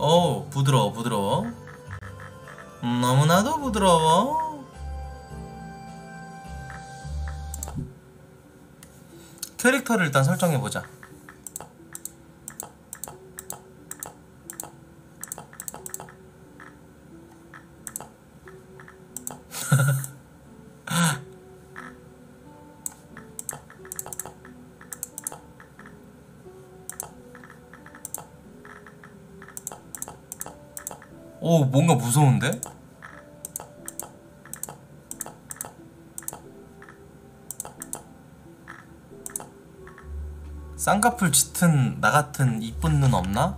부드러워 부드러워. 너무나도 부드러워. 캐릭터를 일단 설정해보자. 오, 뭔가 무서운데? 쌍꺼풀 짙은 나같은 이쁜 눈 없나?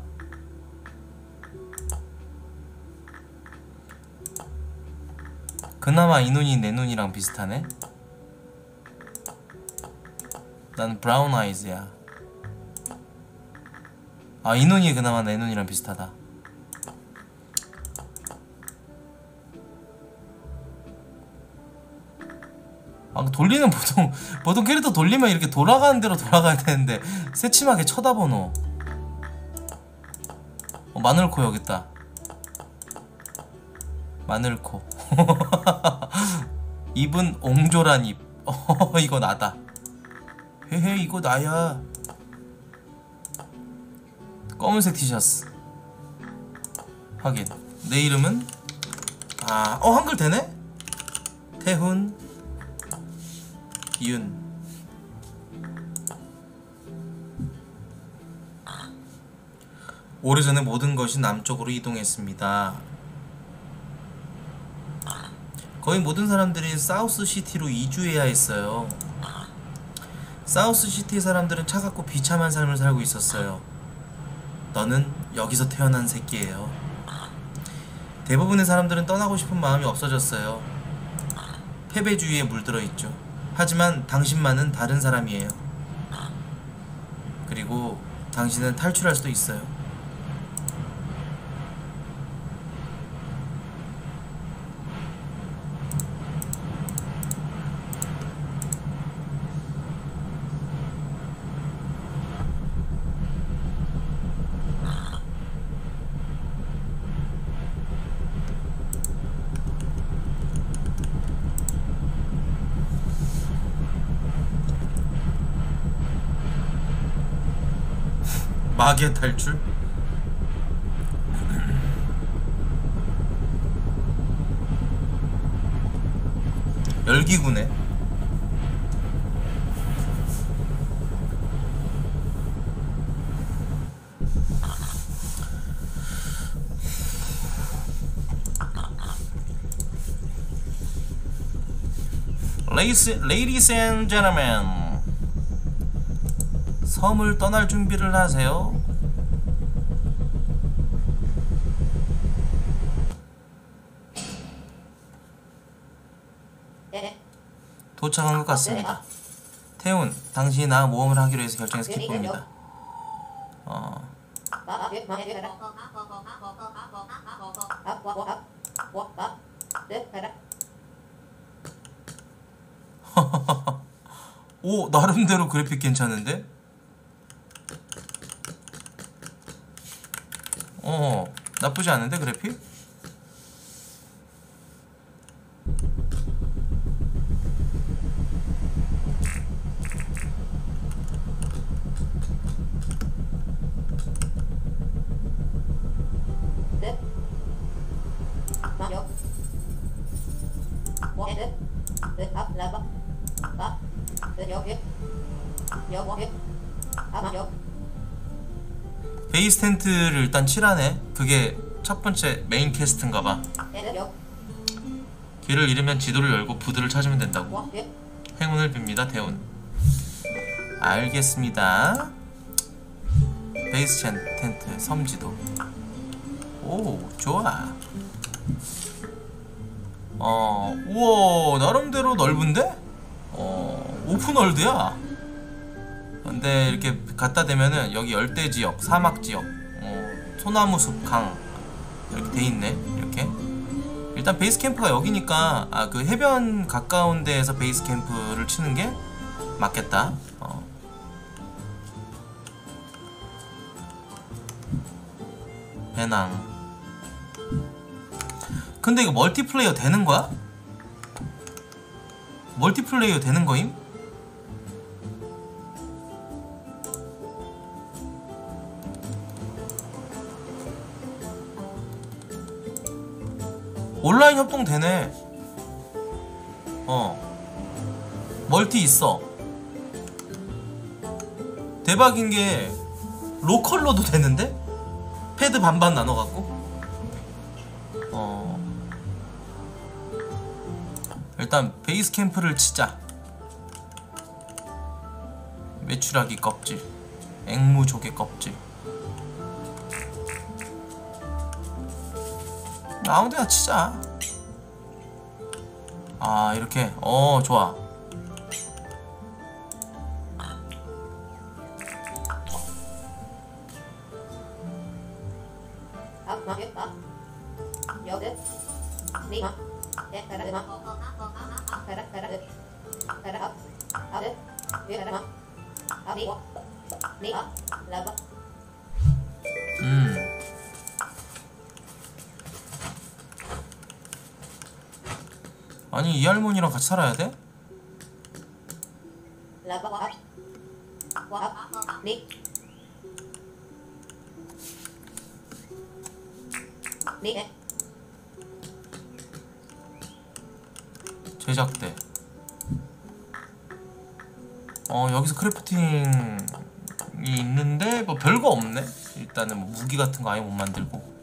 그나마 이 눈이 내 눈이랑 비슷하네? 난 브라운 아이즈야. 아, 이 눈이 그나마 내 눈이랑 비슷하다. 돌리는 보통 캐릭터 돌리면 이렇게 돌아가는 대로 돌아가야 되는데 새침하게 쳐다보노. 마늘코 여깄다. 마늘코. 입은 옹졸한 입. 이거 나다. 헤헤, 이거 나야. 검은색 티셔츠. 확인. 내 이름은 한글 되네? 태훈 윤. 오래전에 모든 것이 남쪽으로 이동했습니다. 거의 모든 사람들이 사우스시티로 이주해야 했어요. 사우스시티 사람들은 차갑고 비참한 삶을 살고 있었어요. 너는 여기서 태어난 새끼예요. 대부분의 사람들은 떠나고 싶은 마음이 없어졌어요. 패배주의에 물들어 있죠. 하지만 당신만은 다른 사람이에요. 그리고 당신은 탈출할 수도 있어요. 마계 탈출? 열기구네. Ladies and gentlemen, 섬을 떠날 준비를 하세요. 도착한 것 같습니다. 태훈, 당신이 나와 모험을 하기로 해서 결정해서 기쁩니다. 오, 나름대로 그래픽 괜찮은데? 나쁘지 않은데 그래픽? 베이스 텐트를 일단 칠하네. 그게 첫 번째 메인 퀘스트인가봐. 길을 잃으면 지도를 열고 부두를 찾으면 된다고. 행운을 빕니다, 태훈. 알겠습니다. 베이스 텐트 섬지도. 오, 좋아. 우와, 나름대로 넓은데? 오픈월드야. 근데 이렇게 갖다 대면은 여기 열대지역, 사막지역, 소나무숲, 강 이렇게 돼있네. 이렇게 일단 베이스 캠프가 여기니까 그 해변 가까운 데에서 베이스 캠프를 치는 게 맞겠다. 배낭. 근데 이거 멀티플레이어 되는 거야? 멀티플레이어 되는 거임? 온라인 협동 되네. 멀티 있어. 대박인게 로컬로도 되는데? 패드 반반 나눠갖고? 일단 베이스 캠프를 치자. 메추라기 껍질, 앵무 조개 껍질. 아무데나 치자. 아 이렇게 좋아. 아니 이 할머니랑 같이 살아야 돼? 제작대. 여기서 크래프팅이 있는데 뭐 별거 없네. 일단은 뭐 무기 같은 거 아예 못 만들고.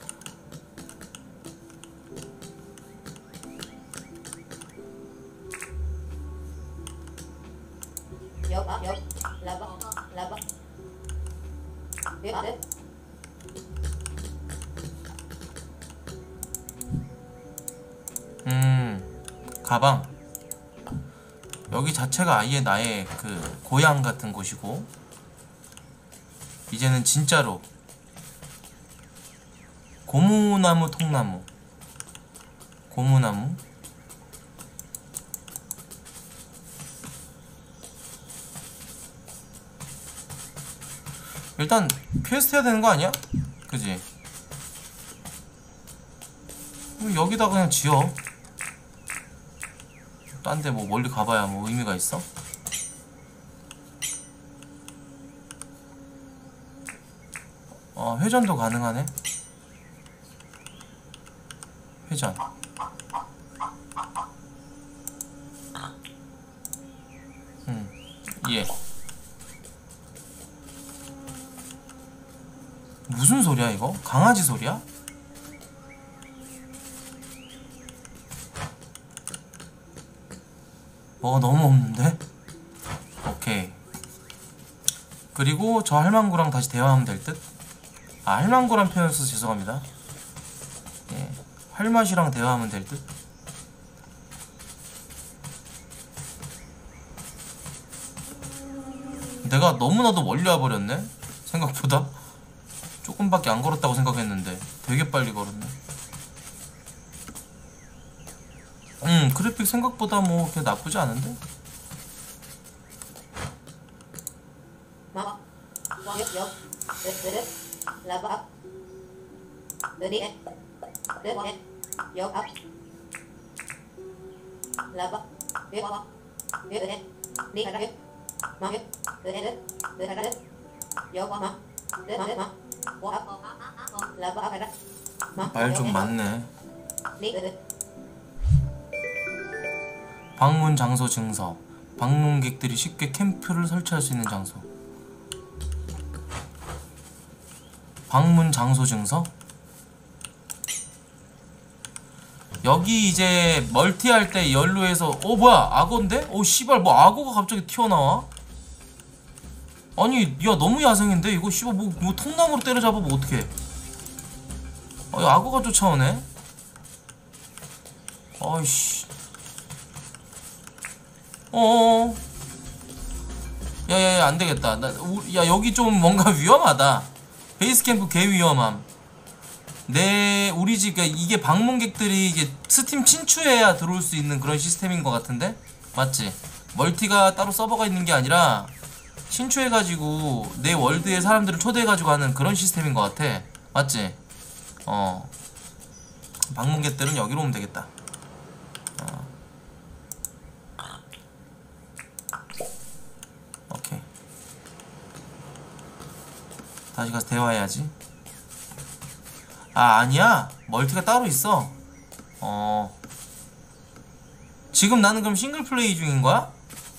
가방. 여기 자체가 아예 나의 그 고향 같은 곳이고, 이제는 진짜로 고무나무 통나무. 고무나무. 일단 퀘스트 해야 되는 거 아니야? 그지? 여기다 그냥 지어. 딴 데 뭐 멀리 가봐야 뭐 의미가 있어? 회전도 가능하네. 회전. 예. 무슨 소리야 이거? 강아지 소리야? 뭐가 너무 없는데? 오케이. 그리고 저 할망구랑 다시 대화하면 될 듯? 할망구란 표현을 써서 죄송합니다. 예, 할맛이랑 대화하면 될 듯? 내가 너무나도 멀리 와버렸네? 생각보다? 조금밖에 안 걸었다고 생각했는데 되게 빨리 걸었네. 그래픽 생각보다 뭐 그렇게 나쁘지 않은데? 말 좀 많네. 방문 장소 증서. 방문객들이 쉽게 캠프를 설치할 수 있는 장소. 방문 장소 증서? 여기 이제 멀티 할 때 연로에서 뭐야 악어인데? 씨발 뭐 악어가 갑자기 튀어나와? 아니 야 너무 야생인데 이거 씨발 뭐 통나무로 때려잡으면 어떡해. 악어가 쫓아오네? 아이씨. 야야야 안되겠다. 야 여기 좀 뭔가 위험하다. 베이스캠프 개 위험함. 우리 집 이게 방문객들이 이게 스팀 친추해야 들어올 수 있는 그런 시스템인 것 같은데? 맞지? 멀티가 따로 서버가 있는 게 아니라 친추해가지고 내 월드에 사람들을 초대해가지고 하는 그런 시스템인 것 같아. 맞지? 방문객들은 여기로 오면 되겠다. 오케이. 다시 가서 대화해야지. 아, 아니야. 멀티가 따로 있어. 지금 나는 그럼 싱글 플레이 중인 거야?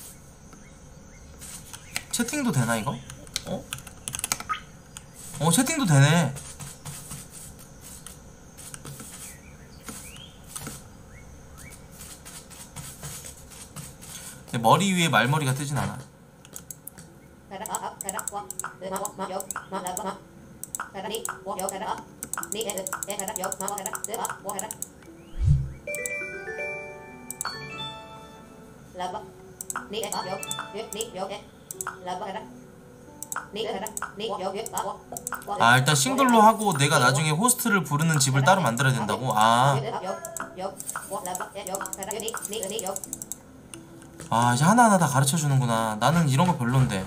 채팅도 되나 이거? 채팅도 되네. 내 머리 위에 말머리가 뜨진 않아. 아, 일단 싱글로 하고 내가 나중에 호스트를 부르는 집을 따로 만들어야 된다고? 이제 하나하나 다 가르쳐주는구나. 나는 이런 거 별론데.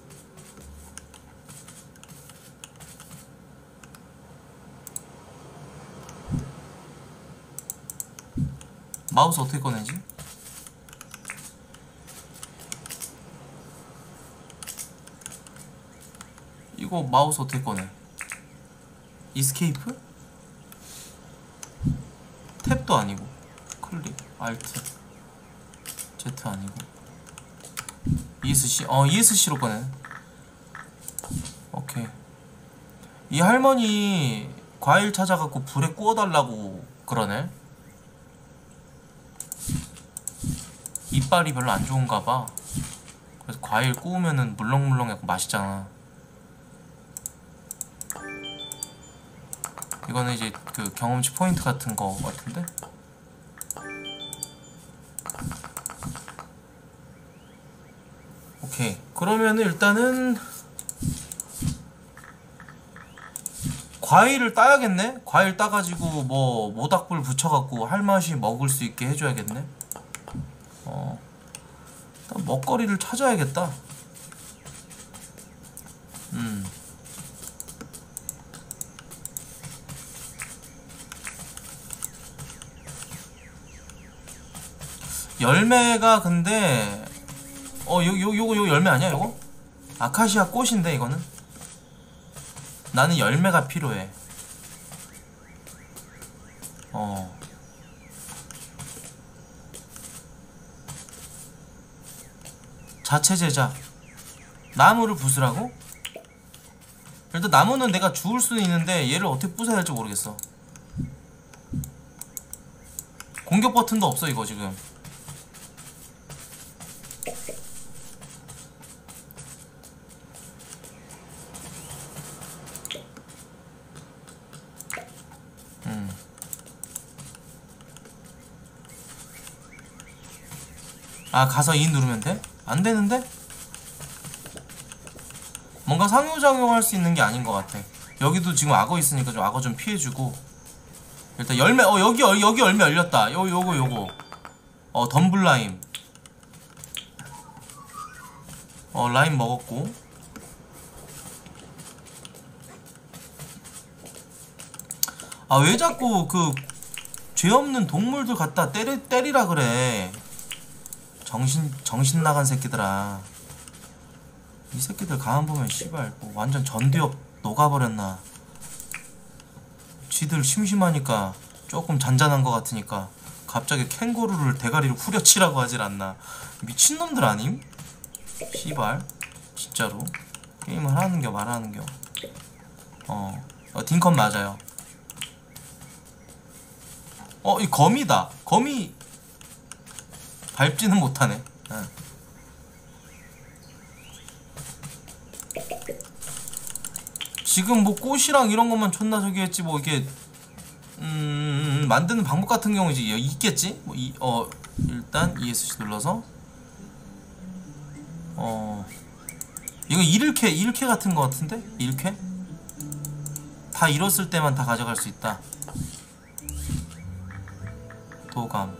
마우스 어떻게 꺼내지? 이거 마우스 어떻게 꺼내? 이스케이프? 탭도 아니고 클릭, 알트, Z 아니고 ESC? ESC로 꺼내. 오케이. 이 할머니 과일 찾아갖고 불에 구워달라고 그러네. 이빨이 별로 안 좋은가봐. 그래서 과일 구우면은 물렁물렁해갖고 맛있잖아. 이거는 이제 그 경험치 포인트 같은 거 같은데? 오케이. 그러면은 일단은 과일을 따야겠네? 과일 따가지고 뭐 모닥불 붙여갖고 할 맛이 먹을 수 있게 해줘야겠네? 일단 먹거리를 찾아야겠다. 열매가 근데 요거 열매 아니야 요거? 아카시아 꽃인데 이거는? 나는 열매가 필요해. 자체 제작. 나무를 부수라고? 일단 나무는 내가 주울 수는 있는데 얘를 어떻게 부숴야 할지 모르겠어. 공격 버튼도 없어 이거 지금. 아, 가서 E 누르면 돼? 안 되는데? 뭔가 상호작용할 수 있는 게 아닌 것 같아. 여기도 지금 악어 있으니까 좀 악어 좀 피해주고. 일단 열매, 여기 열매 열렸다. 요거. 덤블 라임. 라임 먹었고. 아, 왜 자꾸 그 죄 없는 동물들 갖다 때리라 그래. 정신 나간 새끼들아. 이 새끼들 가만 보면 씨발 뭐 완전 전두엽 녹아버렸나. 지들 심심하니까 조금 잔잔한 것 같으니까 갑자기 캥거루를 대가리로 후려치라고 하질 않나. 미친놈들 아님? 씨발 진짜로 게임을 하는겨 말하는겨. 딩컨 맞아요. 이 거미다. 거미 밟지는 못하네. 지금 뭐 꽃이랑 이런 것만 존나 저기 했지 뭐 이게 만드는 방법 같은 경우 이제 있겠지? 뭐 일단 ESC 눌러서 이거 일캐 같은 거 같은데? 일캐? 다 잃었을 때만 다 가져갈 수 있다. 도감.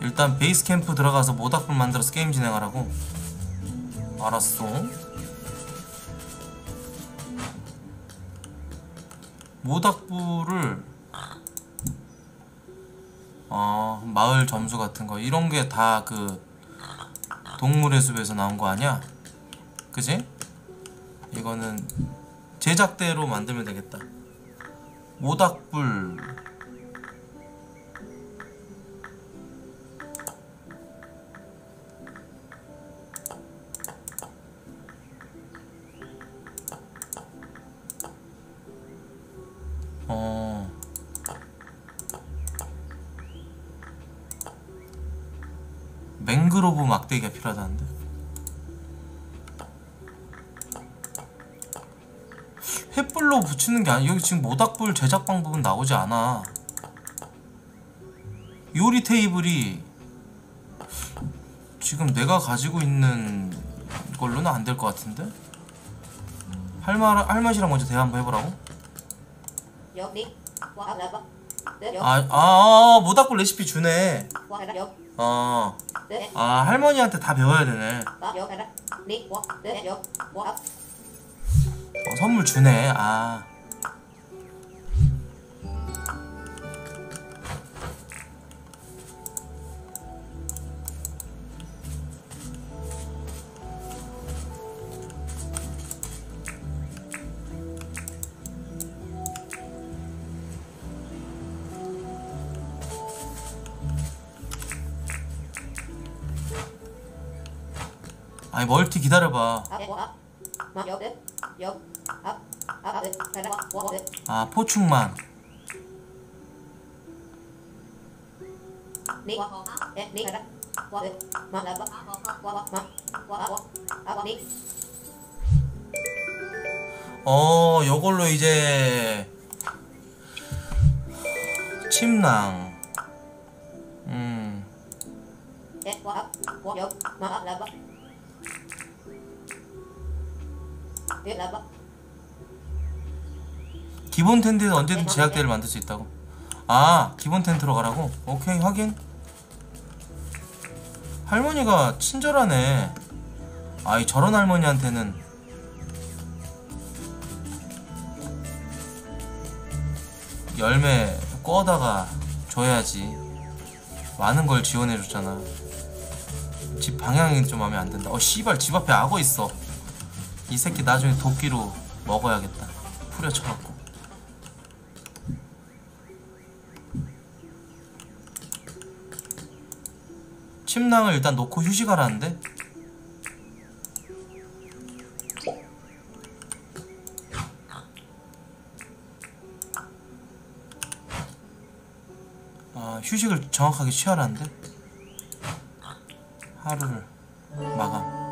일단 베이스 캠프 들어가서 모닥불 만들어서 게임 진행하라고? 알았어. 모닥불을 마을 점수 같은 거 이런 게 다 그 동물의 숲에서 나온 거 아니야? 그지? 이거는 제작대로 만들면 되겠다. 모닥불 맹그로브 막대기가 필요하다는데. 횃불로 붙이는 게 아니야. 여기 지금 모닥불 제작 방법은 나오지 않아. 요리 테이블이 지금 내가 가지고 있는 걸로는 안 될 것 같은데? 할맛이랑 먼저 대화 한번 해보라고? 모닥불 레시피 주네. 할머니한테 다 배워야 되네. 선물 주네. 아니 멀티 기다려봐. 포충망. 요걸로 이제 침낭. 기본 텐트에는 언제든 제작대를 만들 수 있다고. 기본 텐트로 가라고? 오케이, 확인. 할머니가 친절하네. 저런 할머니한테는 열매 꺼다가 줘야지. 많은 걸 지원해줬잖아. 집 방향이 좀 마음에 안 든다. 씨발, 집 앞에 악어 있어. 이 새끼 나중에 도끼로 먹어야겠다. 후려쳐갖고. 침낭을 일단 놓고 휴식하라는데? 휴식을 정확하게 취하라는데? 하루를 마감.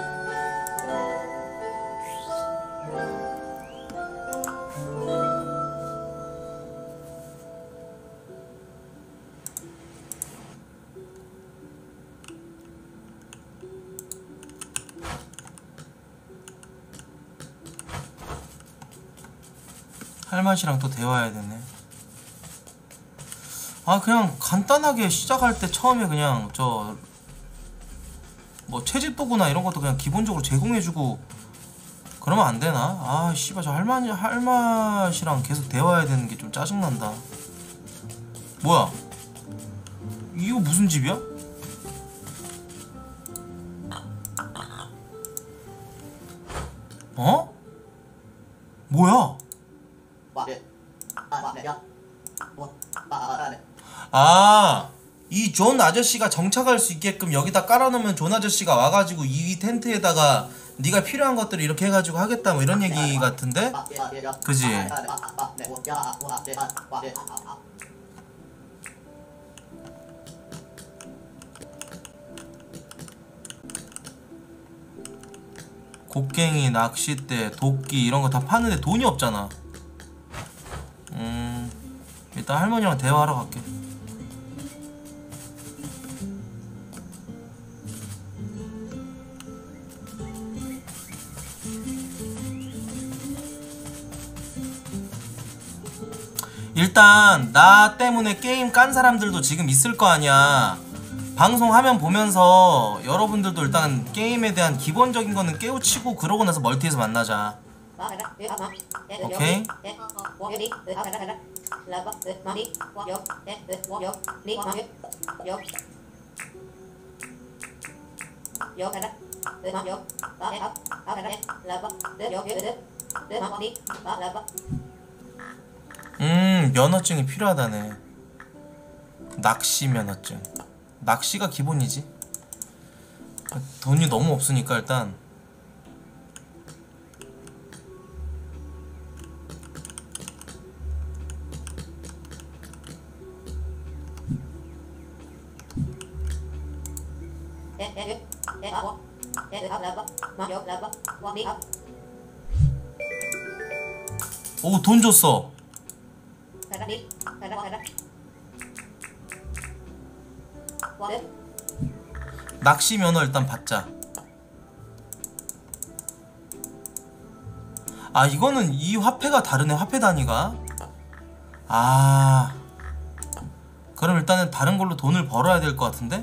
할맛이랑 또 대화해야 되네. 그냥 간단하게 시작할 때 처음에 그냥 뭐 채집 도구나 이런 것도 그냥 기본적으로 제공해주고 그러면 안 되나? 씨발, 저 할맛이랑 계속 대화해야 되는 게 좀 짜증난다. 뭐야? 이거 무슨 집이야? 뭐야? 이 존 아저씨가 정착할 수 있게끔 여기다 깔아놓으면 존 아저씨가 와가지고 이 텐트에다가 네가 필요한 것들을 이렇게 해가지고 하겠다 뭐 이런 얘기 같은데? 그지? 곡괭이, 낚싯대, 도끼 이런 거 다 파는데 돈이 없잖아. 일단 할머니랑 대화하러 갈게. 일단 나 때문에 게임 깐 사람들도 지금 있을 거 아니야. 방송 화면 보면서 여러분들도 일단 게임에 대한 기본적인 거는 깨우치고 그러고 나서 멀티에서 만나자. 오케이? 면허증이 필요하다네. 낚시 면허증. 낚시가 기본이지. 돈이 너무 없으니까 일단 오, 돈 줬어. 낚시 면허 일단 받자. 아, 이거는 이 화폐가 다르네. 화폐 단위가. 아, 그럼 일단은 다른 걸로 돈을 벌어야 될 것 같은데?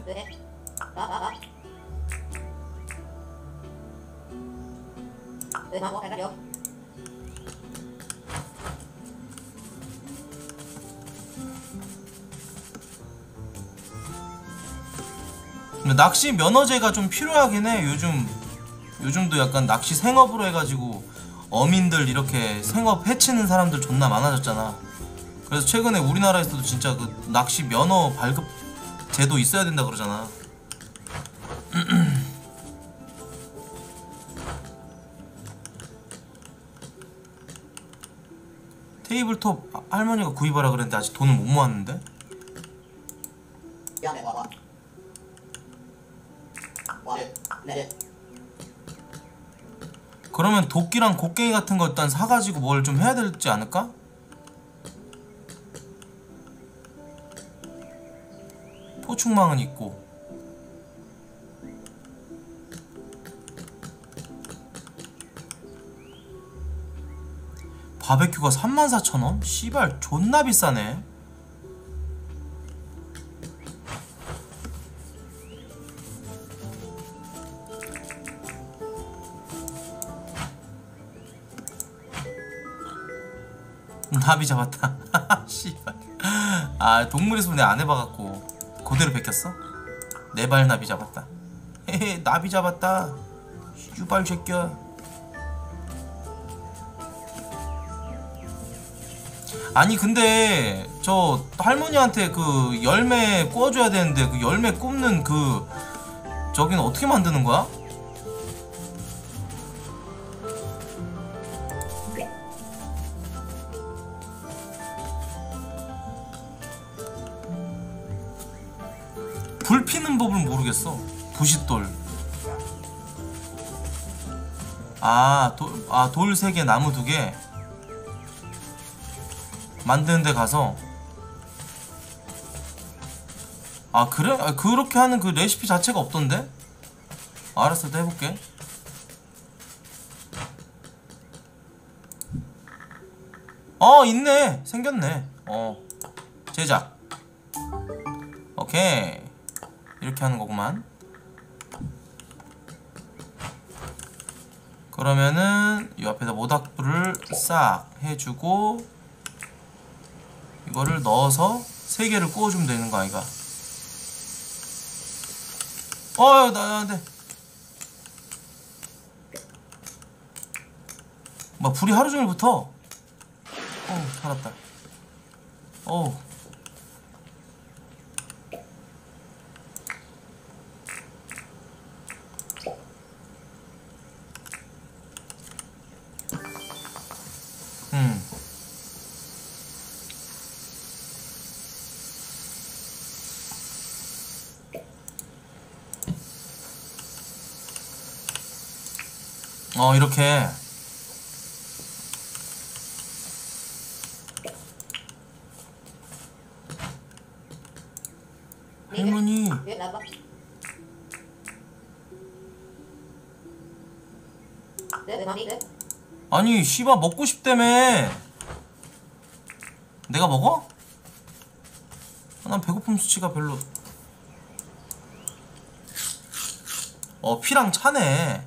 낚시 면허제가 좀 필요하긴 해. 요즘도 약간 낚시 생업으로 해가지고 어민들 이렇게 생업 해치는 사람들 존나 많아졌잖아. 그래서 최근에 우리나라에서도 진짜 그 낚시 면허 발급 제도 있어야 된다 그러잖아. 테이블톱 할머니가 구입하라 그랬는데 아직 돈을 못 모았는데? 그러면 도끼랑 곡괭이 같은 거 일단 사가지고 뭘 좀 해야 되지 않을까? 포충망은 있고. 바베큐가 34,000원? 씨발 존나 비싸네. 나비 잡았다. 씨발. 아, 동물의 숲 내가 안 해봐갖고 그대로 베꼈어? 네 발 나비 잡았다. 헤헤, 나비 잡았다. 유발 새끼야. 아니 근데 저 할머니한테 그 열매 구워줘야 되는데 그 열매 굽는 그 저기는 어떻게 만드는 거야? 불 피는 법을 모르겠어. 부싯돌. 돌 3개 나무 2개 만드는 데 가서. 아 그래? 아, 그렇게 하는 그 레시피 자체가 없던데? 알았어, 또 해볼게. 있네. 생겼네. 제작. 오케이. 이렇게 하는 거구만. 그러면은 이 앞에다 모닥불을 싹 해주고 이거를 넣어서 3개를 구워주면 되는 거 아이가? 안돼. 막 불이 하루 종일 붙어. 살았다. 이렇게. 할머니. 아니 씨발 먹고 싶다며. 내가 먹어? 난 배고픔 수치가 별로. 피랑 차네.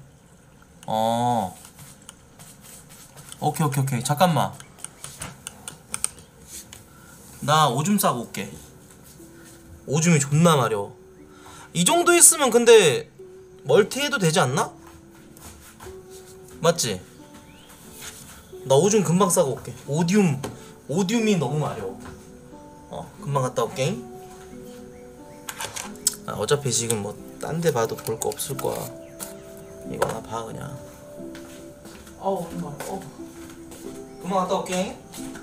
오케이. 잠깐만. 나 오줌 싸고 올게. 오줌이 존나 마려워. 이 정도 있으면 근데 멀티 해도 되지 않나? 맞지? 나 오줌 금방 싸고 올게. 오디움이 너무 마려워. 금방 갔다 올게. 어차피 지금 뭐 딴 데 봐도 볼 거 없을 거야. 이거 하나 봐 그냥. 금방 갔다 올게.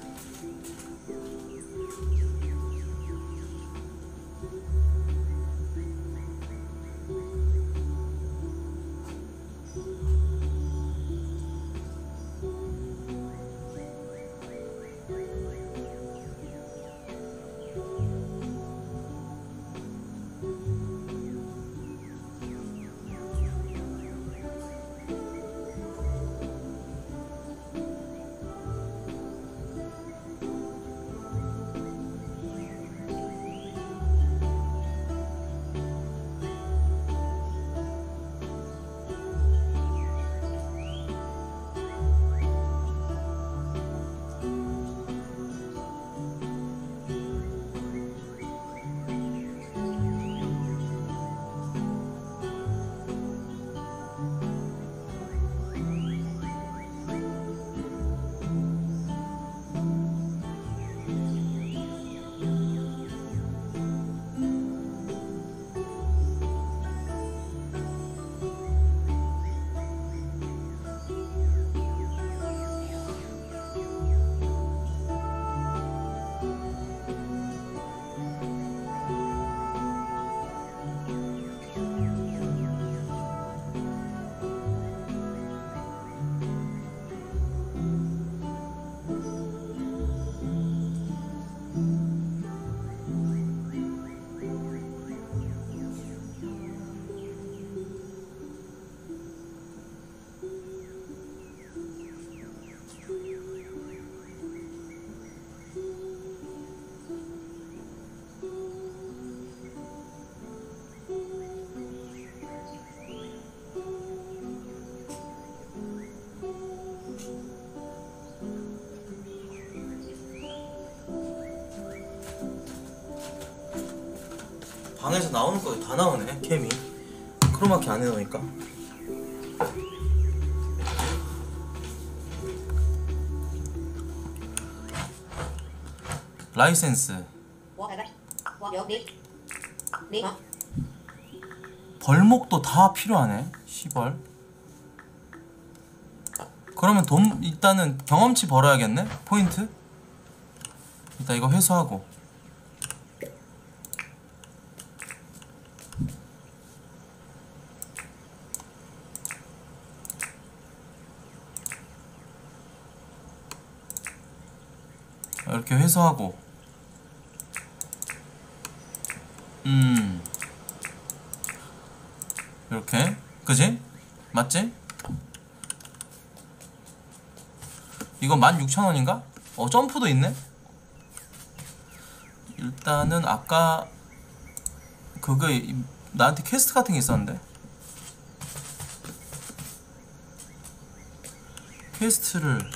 방에서 나오는 거 다 나오네. 캠이 크로마키 안 해놓으니까. 라이센스 벌목도 다 필요하네. 시벌. 그러면 돈 일단은 경험치 벌어야겠네. 포인트. 일단 이거 회수하고. 이렇게 회수하고. 이렇게. 그지? 맞지? 이거 16,000원인가? 점프도 있네? 일단은 아까 그거 나한테 퀘스트 같은 게 있었는데 퀘스트를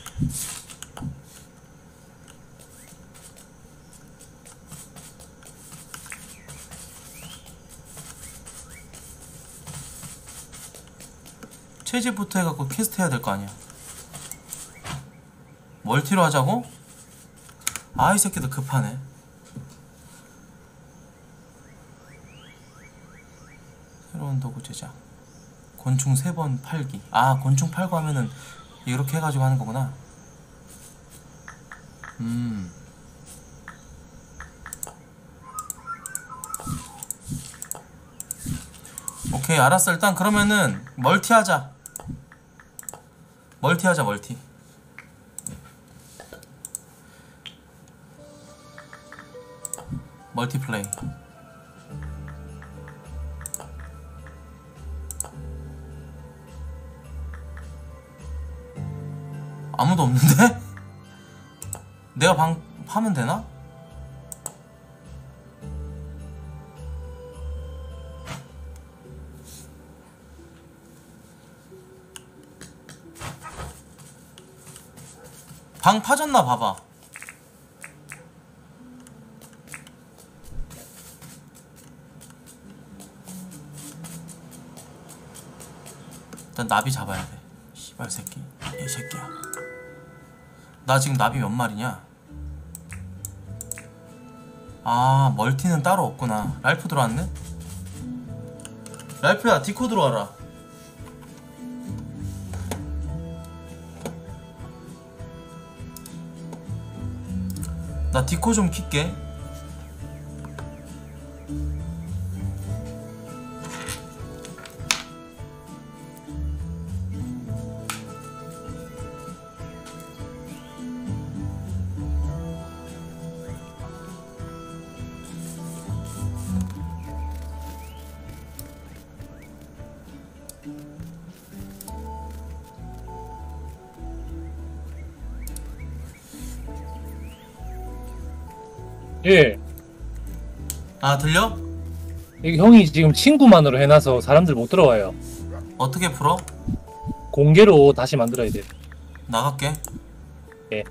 채집부터 해갖고 퀘스트 해야 될 거 아니야. 멀티로 하자고? 이 새끼도 급하네. 새로운 도구 제작. 곤충 3번 팔기. 곤충 팔고 하면은 이렇게 해가지고 하는 거구나. 오케이, 알았어. 일단 그러면은 멀티 하자. 멀티. 멀티플레이. 아무도 없는데? 내가 방 파면 되나? 방 파졌나 봐봐. 일단 나비 잡아야 돼. 씨발 새끼. 이 새끼야. 나 지금 나비 몇 마리냐? 아, 멀티는 따로 없구나. 랄프 들어왔네? 랄프야, 디코 들어와라. 나 디코 좀 킬게. 예. 아, 들려? 이게 형이 지금 친구만으로 해놔서 사람들 못 들어와요. 어떻게 풀어? 공개로 다시 만들어야 돼. 나갈게. 예.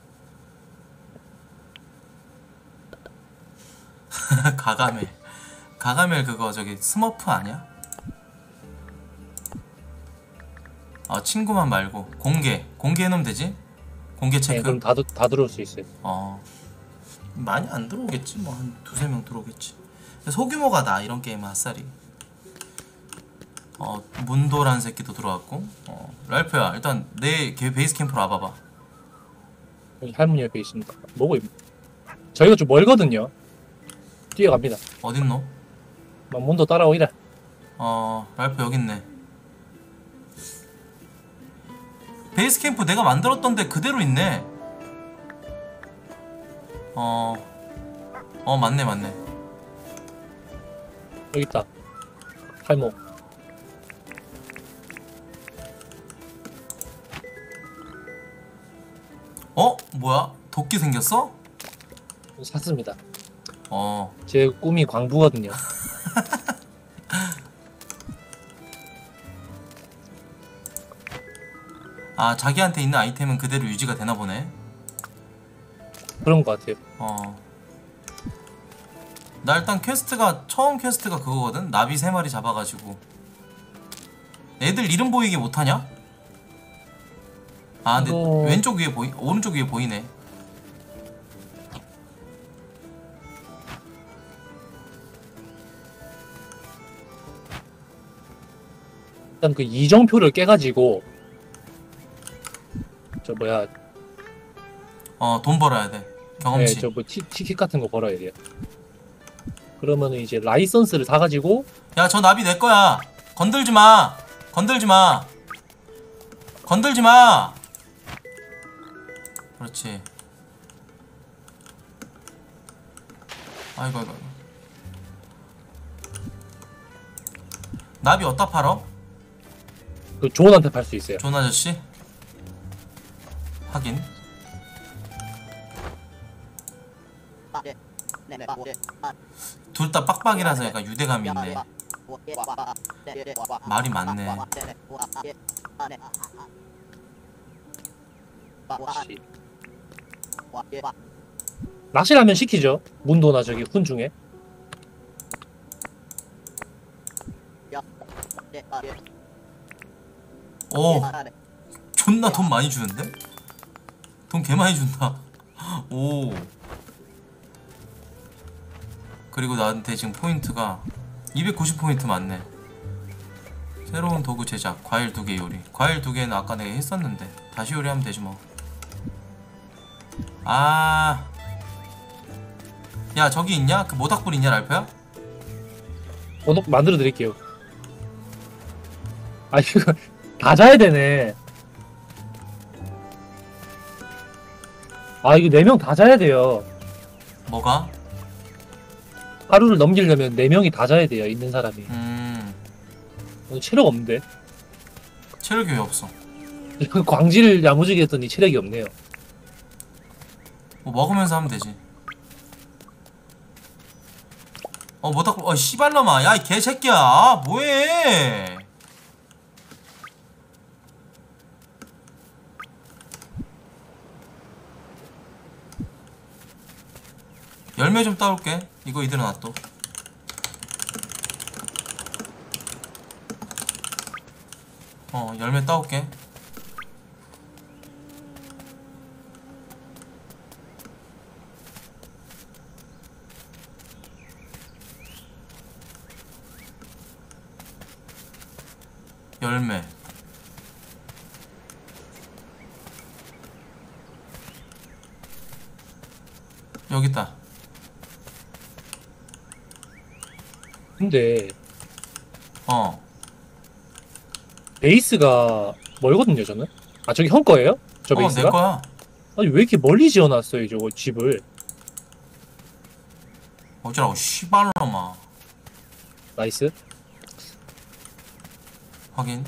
가가멜. 가가멜 그거 저기 스머프 아니야? 친구만 말고 공개 해놓으면 되지? 공개 예, 체크. 그럼 다 들어올 수 있어요. 많이 안 들어오겠지. 뭐 한 두세 명 들어오겠지. 소규모가 나 이런 게임은 핫살이. 문도란 새끼도 들어왔고. 랄프야, 일단 내 베이스 캠프로 와봐봐. 여기 할머니 옆에 있습니다. 뭐고 저희가 좀 멀거든요. 뛰어갑니다. 어딨노? 막 문도 따라오이라. 랄프 여기 있네. 베이스 캠프 내가 만들었던데 그대로 있네. 맞네. 여기 있다. 할모. 뭐야? 도끼 생겼어? 샀습니다. 어. 제 꿈이 광부거든요. 아, 자기한테 있는 아이템은 그대로 유지가 되나 보네. 그런 것 같아요. 나 일단 처음 퀘스트가 그거거든? 나비 3마리 잡아가지고. 애들 이름 보이게 못하냐? 아, 근데 왼쪽 위에 오른쪽 위에 보이네. 일단 그 이정표를 깨가지고 저 뭐야, 돈 벌어야 돼. 경험치. 네, 저 뭐 티켓 같은 거 벌어야 돼요. 그러면은 이제 라이선스를 사가지고. 야, 저 나비 내 거야. 건들지 마. 건들지 마. 건들지 마. 그렇지. 아이고. 나비 어디다 팔어? 그 조언한테 팔 수 있어요. 존 아저씨? 확인. 둘 다 빡빡이라서 약간 유대감이 있네. 말이 많네. 낚시라면 시키죠. 문도나 저기 훈 중에. 오, 존나 돈 많이 주는데? 돈 개 많이 준다. 오. 그리고 나한테 지금 포인트가 290포인트 맞네. 새로운 도구 제작, 과일 2개 요리. 과일 2개는 아까 내가 했었는데 다시 요리하면 되지 뭐. 아, 야, 저기 있냐? 그 모닥불 있냐, 랄프야? 만들어 드릴게요. 아, 이거 다 자야 되네. 아, 이거 4명 다 자야 돼요. 뭐가? 하루를 넘기려면 4명이 다 자야 돼요, 있는 사람이. 체력 없는데? 체력이 왜 없어? 광질 야무지게 했더니 체력이 없네요. 뭐 먹으면서 하면 되지. 모닥불, 씨발놈아. 야, 이 개새끼야. 뭐해? 열매 좀 따올게. 이거 이대로 놔둬. 열매 따올게. 열매. 여기 있다. 근데 어. 베이스가 멀거든요, 저는. 아, 저기 형 거예요? 저 내 베이스가? 거야. 아니, 왜 이렇게 멀리 지어놨어요, 저거 집을. 어쩌라고 씨발놈아. 나이스. 확인.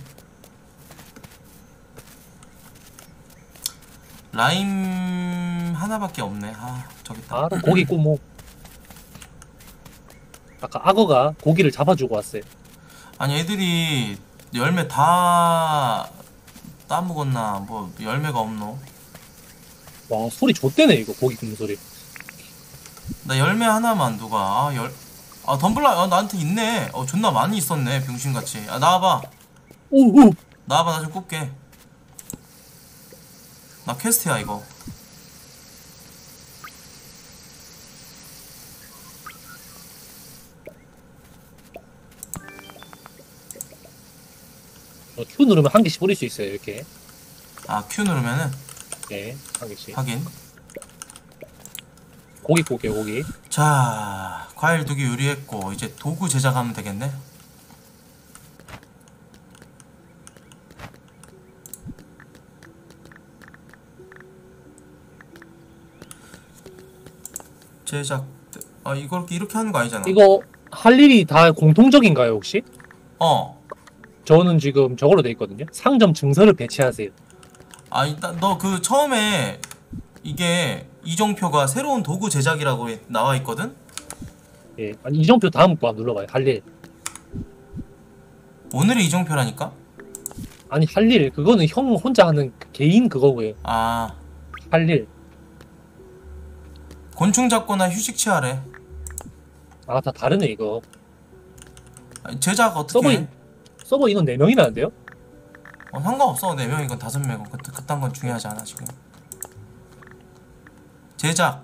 라임 하나밖에 없네. 아, 저기 있다. 아, 고기 꼬모. 아까 악어가 고기를 잡아주고 왔어요. 아니, 애들이 열매 다 따먹었나? 뭐 열매가 없노? 와, 소리 좆대네, 이거. 고기 굽는 소리. 나 열매 하나만 누가? 덤블라 나한테 있네. 존나 많이 있었네, 병신같이. 나와봐. 오오. 나와봐, 나 좀 굽게. 나 퀘스트야 이거. Q 누르면 한 개씩 뿌릴 수 있어요, 이렇게. Q 누르면은. 네, 한 개씩. 확인. 고기 구울게요, 고기. 자, 과일 2개 요리했고 이제 도구 제작하면 되겠네. 제작. 이걸 이렇게 하는 거 아니잖아. 이거 할 일이 다 공통적인가요, 혹시? 저는 지금 저걸로 돼 있거든요. 상점 증서를 배치하세요. 일단 너 그 처음에 이게 이정표가 새로운 도구 제작이라고 나와 있거든? 예. 아니, 이정표 다음 거 눌러봐요. 할 일. 오늘의 이정표라니까? 아니, 할 일. 그거는 형 혼자 하는 개인 그거고요. 할 일. 곤충 잡거나 휴식 취하래. 다 다르네, 이거. 제작 어떻게 해? 서버 인원 4명이라는데요? 상관없어. 4명이건 5명이건 그딴 건 중요하지 않아 지금. 제작.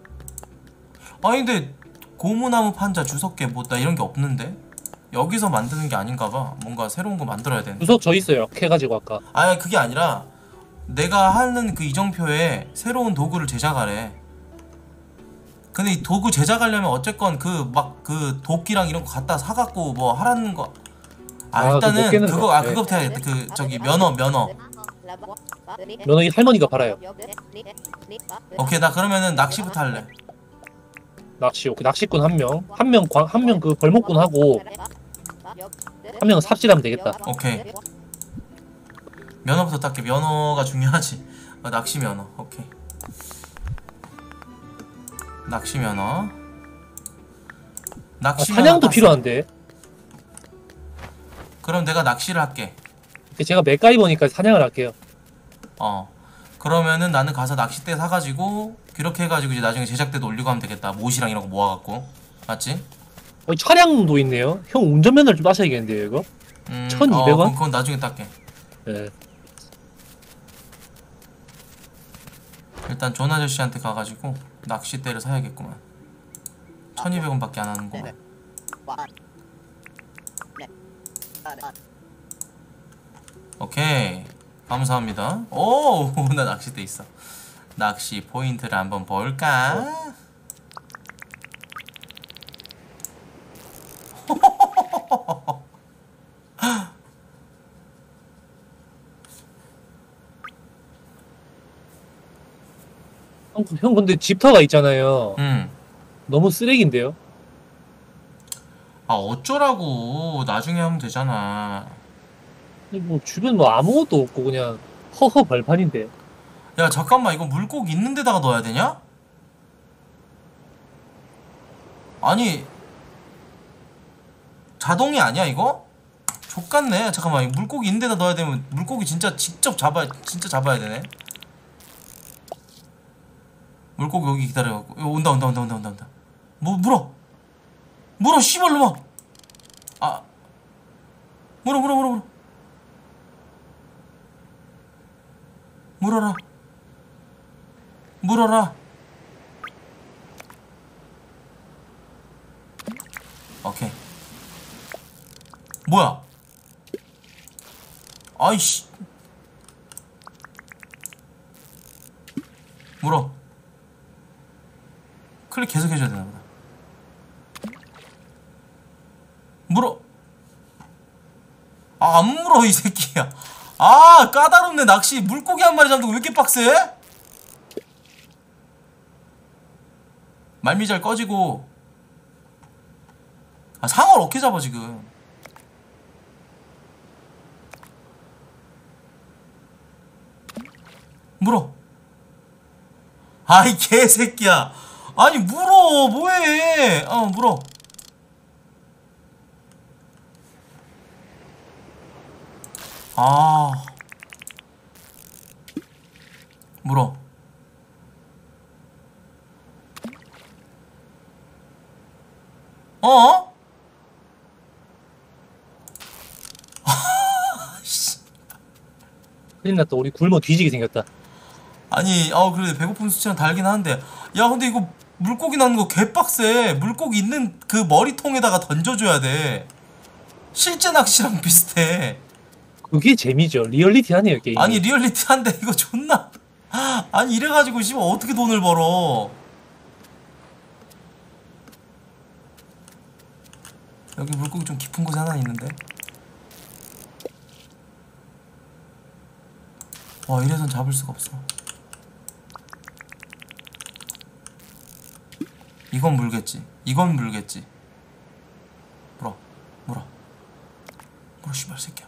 근데 고무나무 판자 주석계 나 이런 게 없는데? 여기서 만드는 게 아닌가봐. 뭔가 새로운 거 만들어야 되는데. 주석 저 있어요. 캐가지고 아까. 그게 아니라 내가 하는 그 이정표에 새로운 도구를 제작하래. 근데 이 도구 제작하려면 어쨌건 그 도끼랑 이런 거 갖다 사갖고 뭐 하라는 거. 일단은 그거 네. 그거부터 해야겠다. 저기 면허. 면허 이 할머니가 팔아요. 오케이, 나 그러면은 낚시부터 할래. 낚시. 오케이. 낚시꾼 한 명. 한 명 그 벌목꾼 하고 한 명은 삽질하면 되겠다. 오케이. 면허부터 딸게. 면허가 중요하지. 낚시 면허. 오케이. 낚시 면허. 낚시 면허 사냥도 땄어. 필요한데. 그럼 내가 낚시를 할게. 제가 맥가이버니까 사냥을 할게요. 그러면은 나는 가서 낚싯대 사가지고 그렇게 해가지고 이제 나중에 제작대도 올리고 하면 되겠다. 못이랑 이런 거 모아갖고. 맞지? 차량도 있네요. 형 운전면허를 좀 따셔야겠는데요, 이거? 1200원? 그건 나중에 딸게. 네. 일단 존 아저씨한테 가가지고 낚싯대를 사야겠구만. 1200원밖에 안 하는구만. 오케이, 감사합니다. 오, 나 낚싯대 있어. 낚시 포인트를 한번 볼까? 형 근데 집터가 있잖아요. 응. 너무 쓰레기인데요? 어쩌라고. 나중에 하면 되잖아. 뭐 주변 뭐 아무것도 없고 그냥 허허 벌판인데. 야, 잠깐만, 이거 물고기 있는 데다가 넣어야 되냐? 아니, 자동이 아니야 이거? 족같네. 잠깐만, 이거 물고기 있는 데다 넣어야 되면 물고기 진짜 직접 진짜 잡아야 되네. 물고기 여기 기다려. 온다 온다 온다 온다 온다 온다. 뭐 물어 씨발 놈아. 아 물어 물어라. 오케이. 뭐야? 아이씨. 물어. 클릭 계속 해줘야 되나 보다. 물어. 아, 안 물어 이 새끼야. 아, 까다롭네. 낚시 물고기 한 마리 잡는 거 왜 이렇게 빡세? 말미잘 꺼지고. 아, 상어를 어떻게 잡아 지금? 물어. 아이 개새끼야. 아니 물어 뭐해? 물어. 아 물어. 어? 큰일 났다. 우리 굶어 뒤지게 생겼다. 아니 그래 배고픔 수치는 달긴 하는데 야 근데 이거 물고기 나는 거 개빡세. 물고기 있는 그 머리통에다가 던져줘야 돼. 실제 낚시랑 비슷해. 그게 재미죠. 리얼리티하네요 게임. 아니 리얼리티한데 이거 존나 아니 이래가지고 씨발 어떻게 돈을 벌어. 여기 물고기 좀 깊은 곳에 하나 있는데. 와 이래선 잡을 수가 없어. 이건 물겠지. 물어 씨발 새끼야.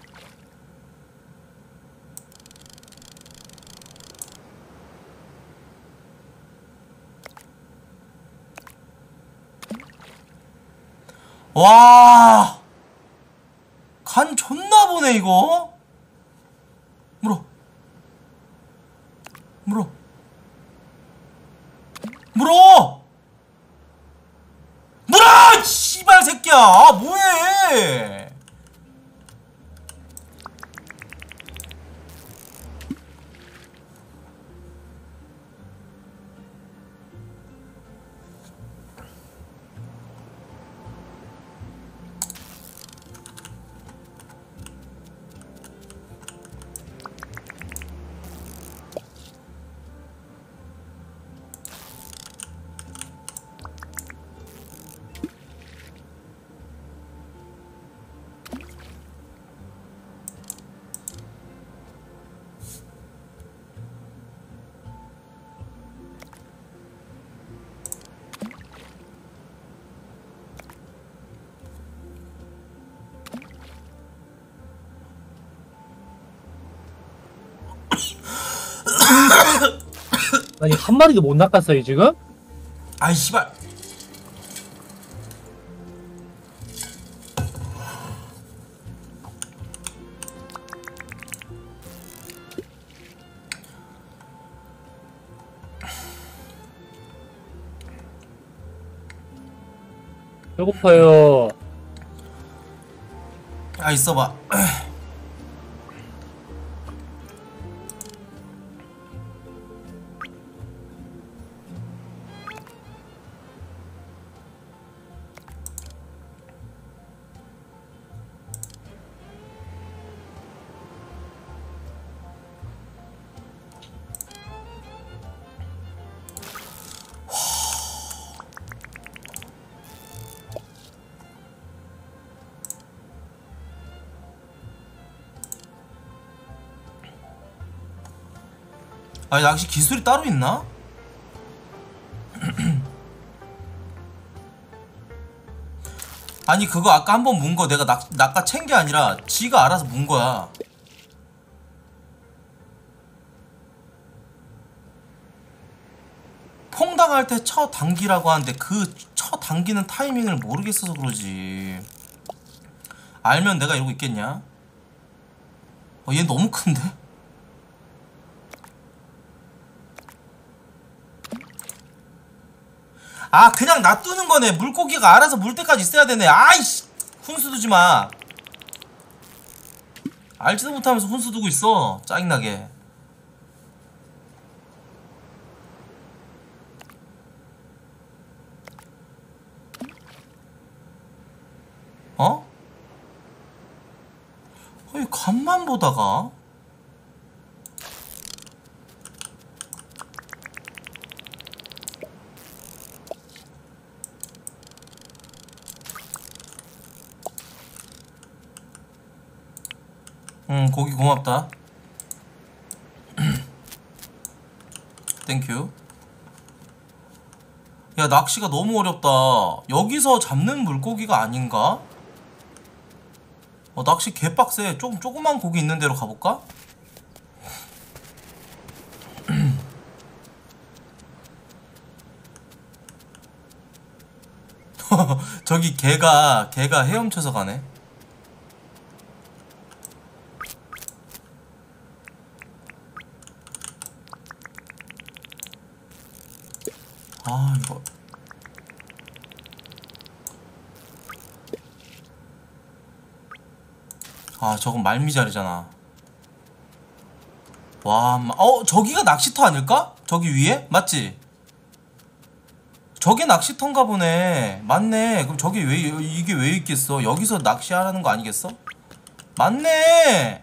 와, 간 존나 보네 이거. 물어. 씨발 새끼야. 아 뭐해? 아니 한 마리도 못 낚았어요 지금? 아이 씨발. 배고파요. 아 있어봐. 아니 낚시 기술이 따로 있나? 아니 그거 아까 한번 문 거 내가 낚아챈 게 아니라 지가 알아서 문 거야. 퐁당할 때 쳐 당기라고 하는데 그 쳐 당기는 타이밍을 모르겠어서 그러지. 알면 내가 이러고 있겠냐? 얘 너무 큰데? 아 그냥 놔두는 거네. 물고기가 알아서 물 때까지 있어야 되네. 아이씨 훈수 두지 마. 알지도 못하면서 훈수 두고 있어. 짜증나게. 어? 아니 간만 보다가 고기 고맙다. 땡큐. 야 낚시가 너무 어렵다. 여기서 잡는 물고기가 아닌가? 낚시 개빡세. 조그만 고기 있는 데로 가볼까? 저기 개가 헤엄쳐서 가네. 아 이거 저건 말미잘이잖아. 와 저기가 낚시터 아닐까? 저기 위에? 맞지? 저게 낚시터인가 보네. 맞네. 그럼 저기 이게 왜 있겠어? 여기서 낚시하라는 거 아니겠어? 맞네.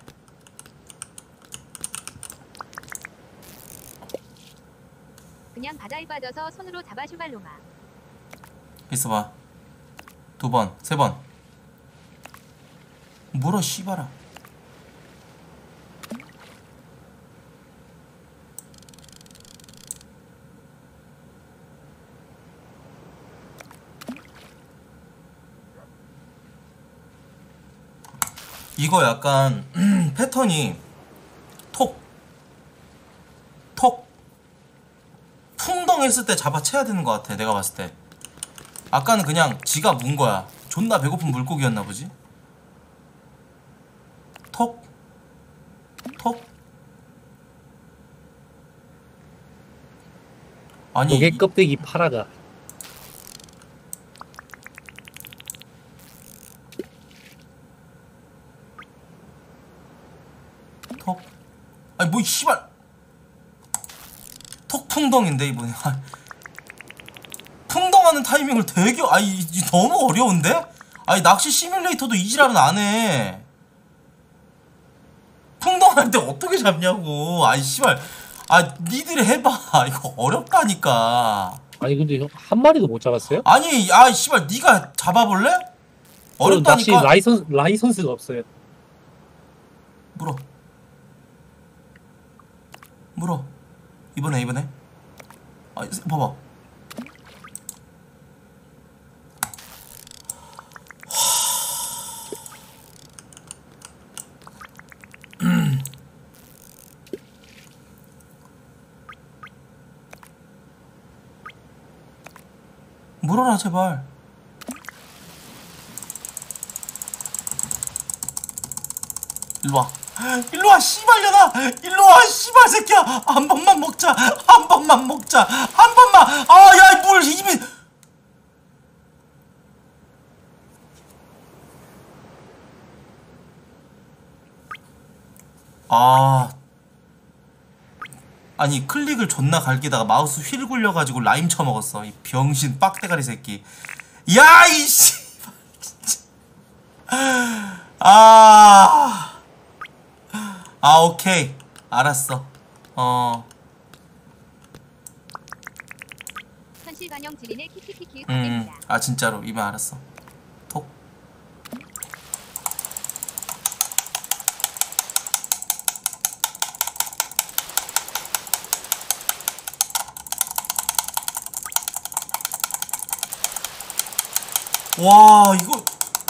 그냥 바다에 빠져서 손으로 잡아 슈발로마. 있어봐. 2번, 3번. 물어 씨발아. 이거 약간 패턴이 톡 풍덩 했을 때 잡아채야 되는 것 같아. 내가 봤을 때 아까는 그냥 지가 문 거야. 존나 배고픈 물고기였나 보지. 톡 아니 조개 껍데기 팔아가. 톡 아니 뭐 씨발 톡풍덩인데 이번에. 풍덩하는 타이밍을 되게 너무 어려운데? 아니 낚시 시뮬레이터도 이지랄은 안해. 풍덩할 때 어떻게 잡냐고. 아이 씨발 니들이 해봐. 이거 어렵다니까. 아니 근데 형 한 마리도 못 잡았어요? 아니 씨발 니가 잡아볼래? 낚시 어렵다니까. 라이선스가 없어요. 물어 이번에 봐봐. 물어라 제발. 일로와 씨발려나. 일로와 씨발 새끼야. 한 번만 먹자. 한 번만. 야 물 이미. 아니 클릭을 존나 갈기다가 마우스 휠 굴려가지고 라임 쳐먹었어. 이 병신 빡대가리 새끼. 야 이씨. 진짜. 오케이 알았어. 현실 반영 지린의 키키키키 됩니다. 진짜로 이번 알았어. 톡. 와 이거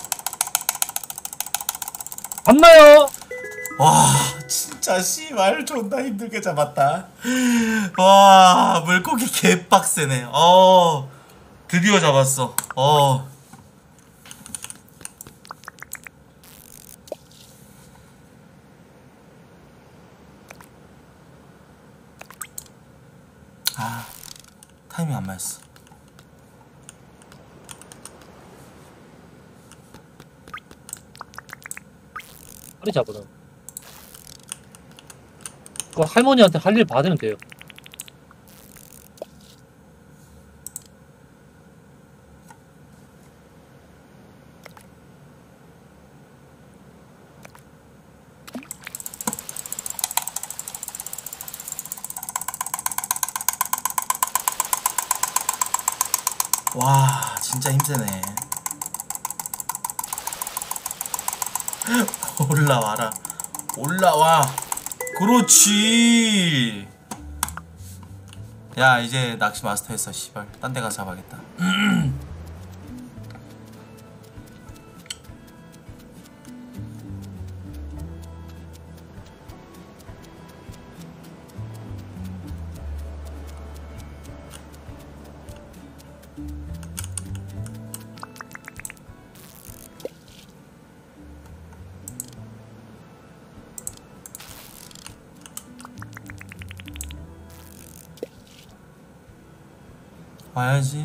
봤나요? 와 진짜 씨발 존나 힘들게 잡았다. 와 물고기 개빡세네. 드디어 잡았어. 타이밍 안 맞았어. 빨리 잡아놔. 그 할머니한테 할 일 받으면 돼요. 와 진짜 힘세네. 올라와라. 올라와. 그렇지. 야 이제 낚시 마스터했어. 씨발 딴 데 가서 잡아야겠다. 와야지.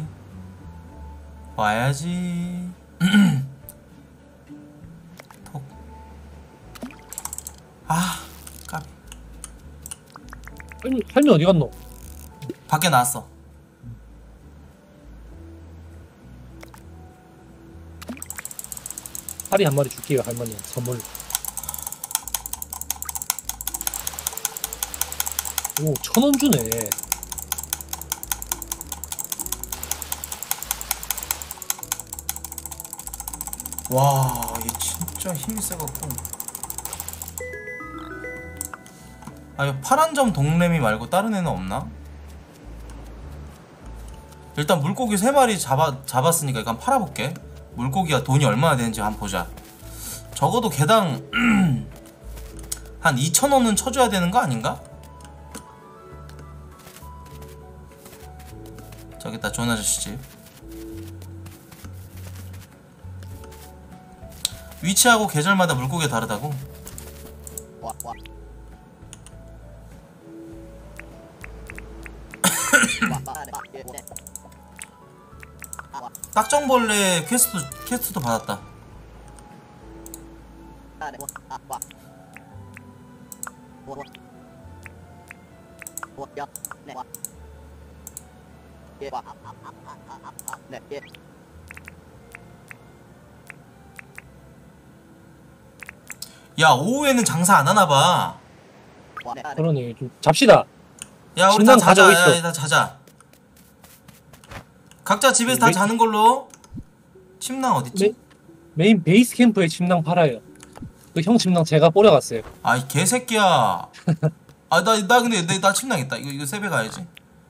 와야지. 톡. 아, 까비. 할머니 어디 갔노? 밖에 나왔어. 파리 한 마리 줄게요, 할머니. 선물. 오, 1,000원 주네. 와, 얘 진짜 힘이 세갖고. 아, 이거 파란 점 동래미 말고 다른 애는 없나? 일단 물고기 3마리 잡았으니까 이거 한번 팔아볼게. 물고기가 돈이 얼마나 되는지 한번 보자. 적어도 개당 한 2,000원은 쳐줘야 되는 거 아닌가? 저기다 좋은 아저씨 집. 위치하고 계절마다 물고기가 다르다고? 딱정벌레 퀘스트도 받았다. 야, 오후에는 장사 안 하나봐. 그러네. 좀 잡시다. 야, 우리 침낭 다 자자. 가지고 있어. 야, 다 자자. 각자 집에서 다 자는 걸로. 침낭 어딨지? 메인 베이스 캠프에 침낭 팔아요. 그 형 침낭 제가 뿌려갔어요. 아이 개새끼야. 아, 나 근데 나 침낭 있다. 이거 세배 가야지.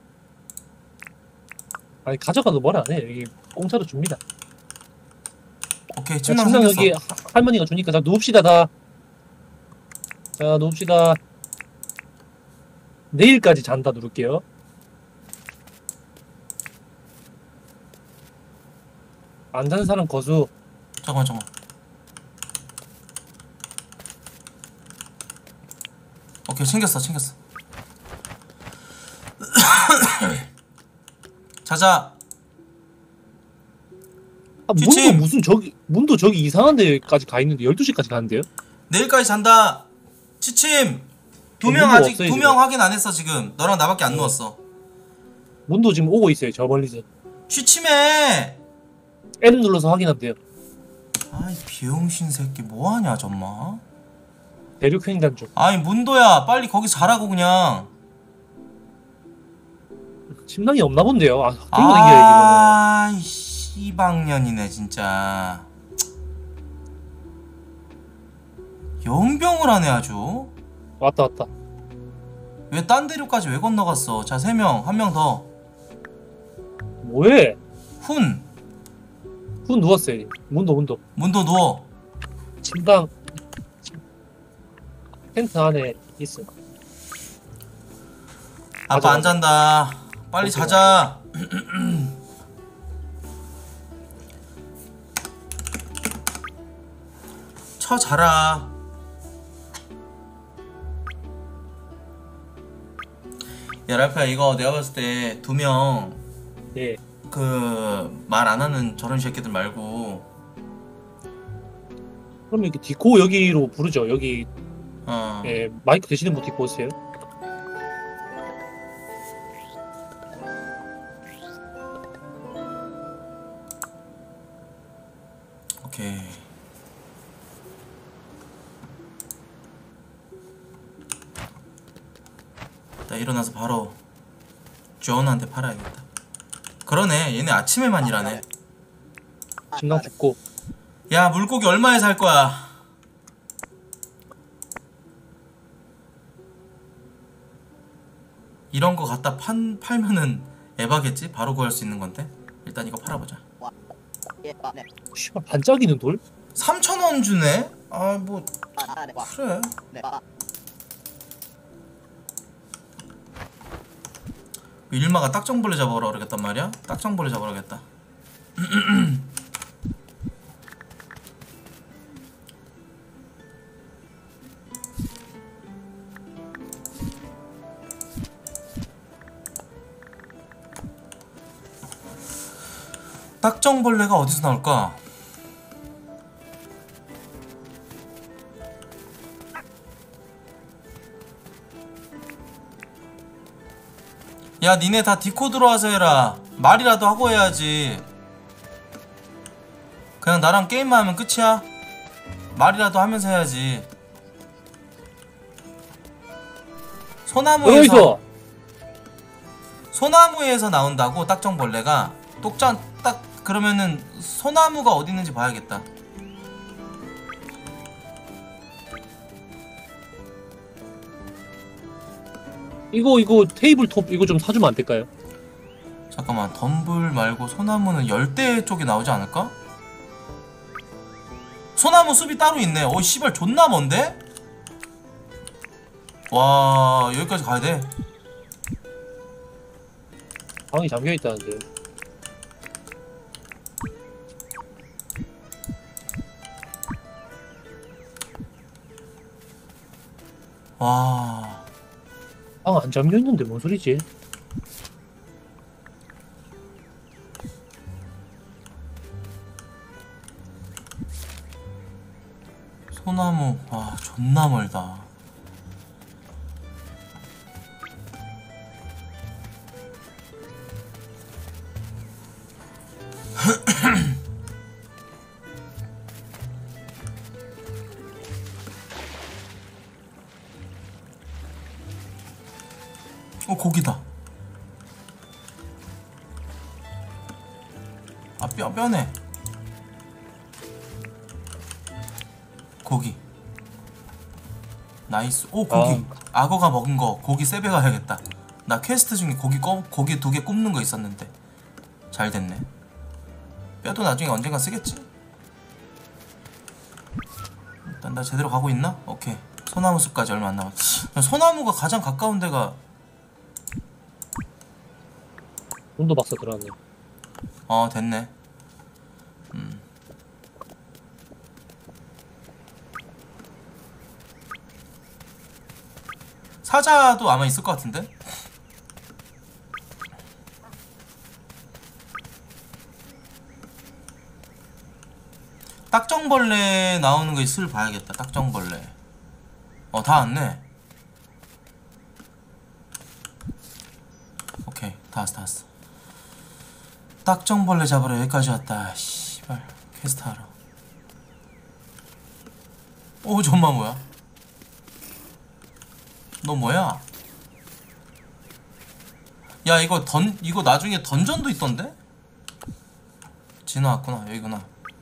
아니 가져가도 뭘 안 해. 여기 공짜로 줍니다. 오케이, 자, 침낭 침낭 생겼어. 여기 할머니가 주니까 자 누웁시다 다. 자 누웁시다. 내일까지 잔다 누를게요. 안 자는 사람 거수. 잠깐만. 오케이, 챙겼어. 자자. 아, 지침! 문도 저기 이상한 데까지 가 있는데 12시까지 가는데요? 내일까지 잔다. 지침. 두 명 문도 아직 없어요, 2명 지금. 확인 안 했어 지금. 너랑 나밖에 안 누웠어. 문도 지금 오고 있어요. 저 멀리서. 취침해. M 눌러서 확인하면 돼요. 아이 비용신 새끼 뭐하냐 정말. 대륙 횡단 쪽. 아이 문도야 빨리 거기 자라고 그냥. 침낭이 없나 본데요. 아, 들고 다녀야 아이 씨방년이네 진짜. 연병을 하네 아주. 이기는. 왔다. 왜 딴 대륙까지 왜 건너갔어. 자 3명 1명 더. 뭐해? 훈 후 누웠어요. 문도. 문도 누워. 침낭 텐트 안에 있어. 아빠 안 잔다. 빨리 자자. 쳐 자라. 야 랄프야 이거 내가 봤을 때 2명 예. 그 말 안 하는 저런 새끼들 말고 그럼 그럼 이렇게 디코 여기로 부르죠. 여기 어. 예, 마이크 되시는 분 디코 오세요. 오케이. 나 일어나서 바로 존한테 팔아야겠다. 그러네, 얘네 아침에만 일하네. 심장 죽고. 야, 물고기 얼마에 살 거야? 이런 거 갖다 팔면은 에바겠지? 바로 구할 수 있는 건데. 일단 이거 팔아보자. 씨발 반짝이는 돌? 3,000원 주네? 아, 뭐 그래. 일마가 딱정벌레 잡으러 그러겠단 말이야? 딱정벌레 잡으러 그러겠다. 딱정벌레가 어디서 나올까? 야, 니네 다 디코 들어와서 해라. 말이라도 하고 해야지. 그냥 나랑 게임만 하면 끝이야? 말이라도 하면서 해야지. 어디서? 소나무에서 나온다고 딱정벌레가. 딱 그러면은 소나무가 어디 있는지 봐야겠다. 이거 테이블 톱 이거 좀 사주면 안 될까요? 잠깐만, 덤불 말고 소나무는 열대 쪽에 나오지 않을까? 소나무 숲이 따로 있네. 오, 씨발 존나 먼데? 와, 여기까지 가야 돼. 방이 잠겨 있다는데. 와, 방 안 잠겨 있는데 뭔 소리지? 소나무. 와, 존나 멀다. 고기다. 아, 뼈네. 고기. 나이스. 오, 고기. 악어가 먹은 거 고기 세배 가야겠다. 나 퀘스트 중에 고기 2개 굽는 거 있었는데 잘 됐네. 뼈도 나중에 언젠가 쓰겠지? 일단 나 제대로 가고 있나? 오케이. 소나무 숲까지 얼마 안 남았어. 소나무가 가장 가까운 데가 온도 박사 들어왔네. 됐네. 사자도 아마 있을 것 같은데? 딱정벌레 나오는 거 있을 봐야겠다. 딱정벌레. 다 왔네. 오케이, 다 왔어. 딱정벌레 잡으러 여기까지 왔다. 씨발, 퀘스트 하러. 오, 정말 뭐야? 너 뭐야? 야, 이거 나중에 던전도 있던데? 지나왔구나. 여기구나.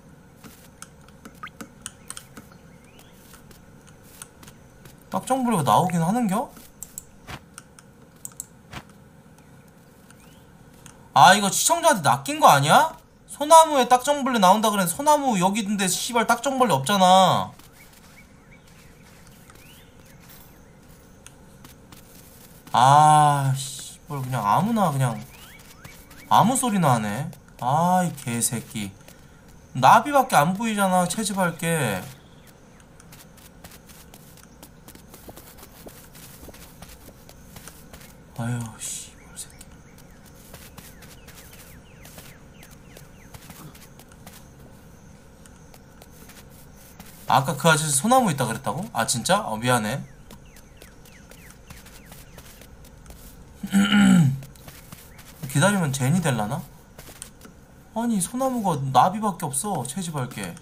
딱정벌레가 나오긴 하는겨? 아, 이거 시청자한테 낚인 거 아니야? 소나무에 딱정벌레 나온다 그랬는데 소나무 여기 있는데 씨발 딱정벌레 없잖아. 아, 씨발 그냥 아무나 그냥 아무 소리나 하네. 아이 개새끼. 나비밖에 안 보이잖아. 채집할 게. 아유 씨발 새끼. 아까 그 아저씨 소나무 있다 그랬다고? 아 진짜? 미안해. 기다리면 젠이 될라나? 아니 소나무가 나비밖에 없어. 채집할 게.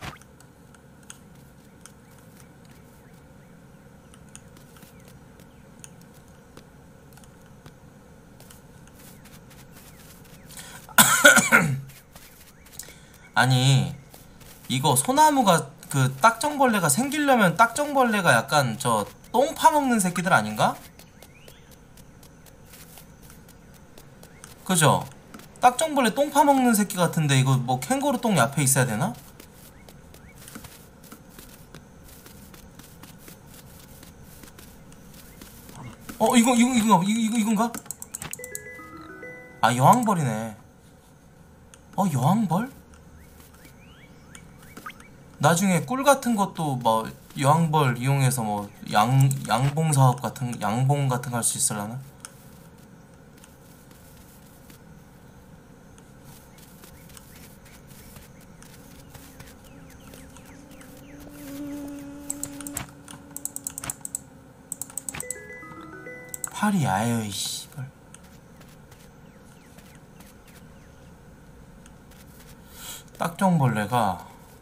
아니 이거 소나무가 그 딱정벌레가 생기려면 딱정벌레가 약간 저 똥 파먹는 새끼들 아닌가? 그죠? 딱정벌레 똥 파먹는 새끼 같은데 이거 뭐 캥거루 똥 옆에 있어야 되나? 이건가? 아 여왕벌이네. 여왕벌? 나중에 꿀 같은 것도 뭐 여왕벌 이용해서 뭐 양봉 사업 같은 양봉 같은 거 할 수 있으려나? 팔이 아유 이씨발. 딱정벌레가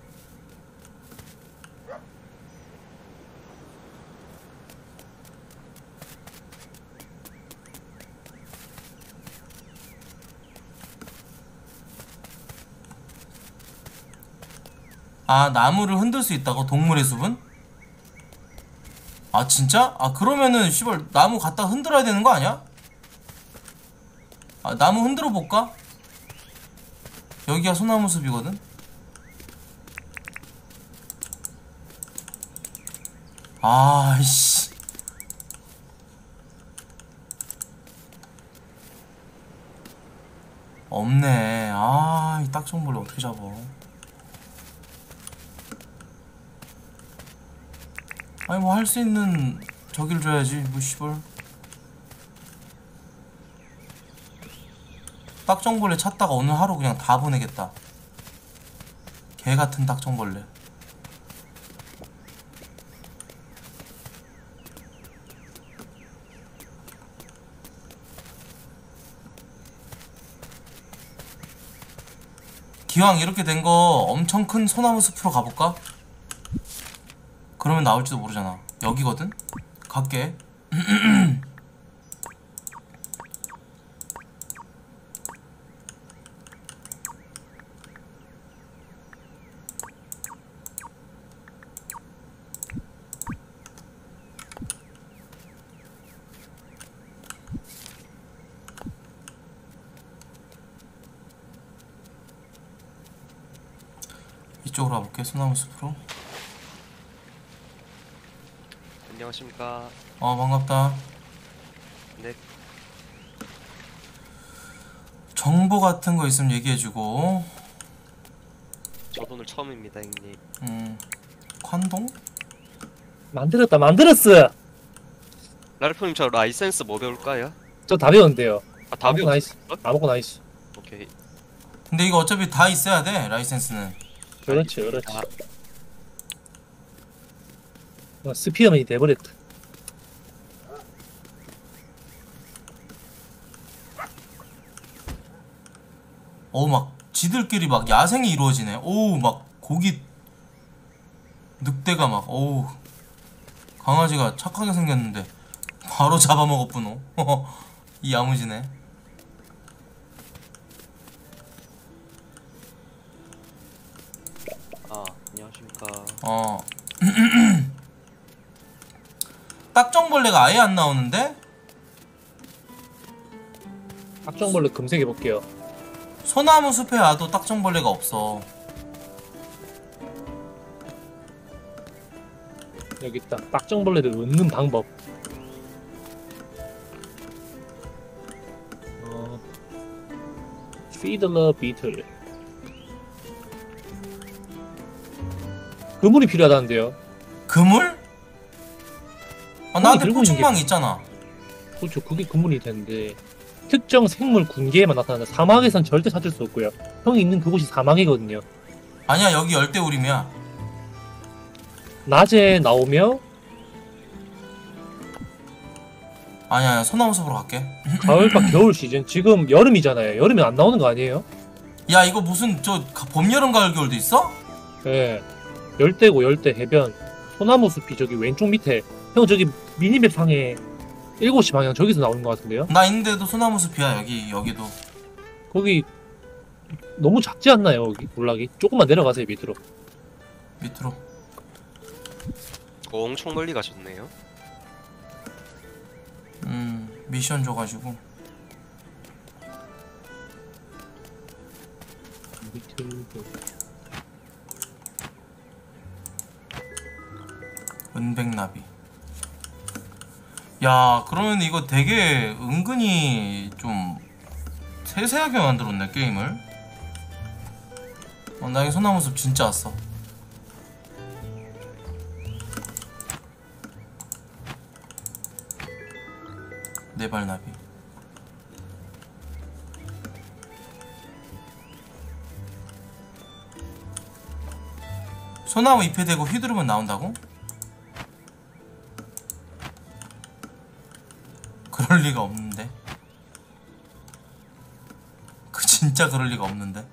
나무를 흔들 수 있다고? 동물의 숲은? 아 진짜? 그러면은 씨발 나무 갖다 흔들어야 되는 거 아니야? 나무 흔들어 볼까? 여기가 소나무 숲이거든? 아이씨 없네. 이 딱정벌레 어떻게 잡어. 아니 뭐 할 수 있는 저길 줘야지 뭐 씨발. 딱정벌레 찾다가 오늘 하루 그냥 다 보내겠다. 개같은 딱정벌레. 기왕 이렇게 된 거 엄청 큰 소나무 숲으로 가볼까? 그러면 나올지도 모르잖아. 여기거든? 갈게. 이쪽으로 가볼게. 소나무 숲으로. 안녕하십니까. 반갑다. 네. 정보 같은 거 있으면 얘기해주고. 저도 오늘 처음입니다, 형님. 관동? 만들었어. 라르프님 저 라이센스 뭐 배울까요? 저 다 배웠는데요. 다 아무거나 배웠어요? 있어. 아무거나 있어. 오케이. 근데 이거 어차피 다 있어야 돼. 라이센스는. 그렇지. 아, 스피어맨이 돼버렸다. 막 지들끼리 막 야생이 이루어지네. 막 고기 늑대가 막 강아지가 착하게 생겼는데 바로 잡아먹었구노. 이 야무지네. 안녕하십니까. 딱정벌레가 아예 안 나오는데? 딱정벌레 검색해볼게요. 소나무 숲에 와도 딱정벌레가 없어. 여기 있다. 딱정벌레를 얻는 방법. 피들러 비틀. 그물이 필요하다는데요. 그물? 나한테 들고 있는 포충망이 있잖아. 그렇죠. 그게 그물이 되는데 특정 생물 군계에만 나타난다. 사막에선 절대 찾을 수 없고요. 형이 있는 그곳이 사막이거든요. 아니야 여기 열대우림이야. 낮에 나오며 아니야, 소나무숲으로 갈게. 가을과 겨울 시즌. 지금 여름이잖아요. 여름에 안 나오는 거 아니에요? 야, 이거 무슨 봄, 여름, 가을, 겨울도 있어? 예. 열대고 열대 해변. 소나무 숲이 저기 왼쪽 밑에. 형 저기 미니맵 상에 7시 방향 저기서 나오는 것 같은데요? 나 있는데도 소나무숲이야. 여기도. 거기 너무 작지 않나요? 여기 몰락이? 조금만 내려가세요 밑으로. 밑으로. 엄청 멀리 가셨네요. 미션 줘가지고. 은백나비. 야, 그러면 이거 되게 은근히 좀 세세하게 만들었네, 게임을. 나 이 소나무숲 진짜 왔어. 네발나비. 소나무 잎에 대고 휘두르면 나온다고? 그럴 리가 없는데. 진짜 그럴 리가 없는데.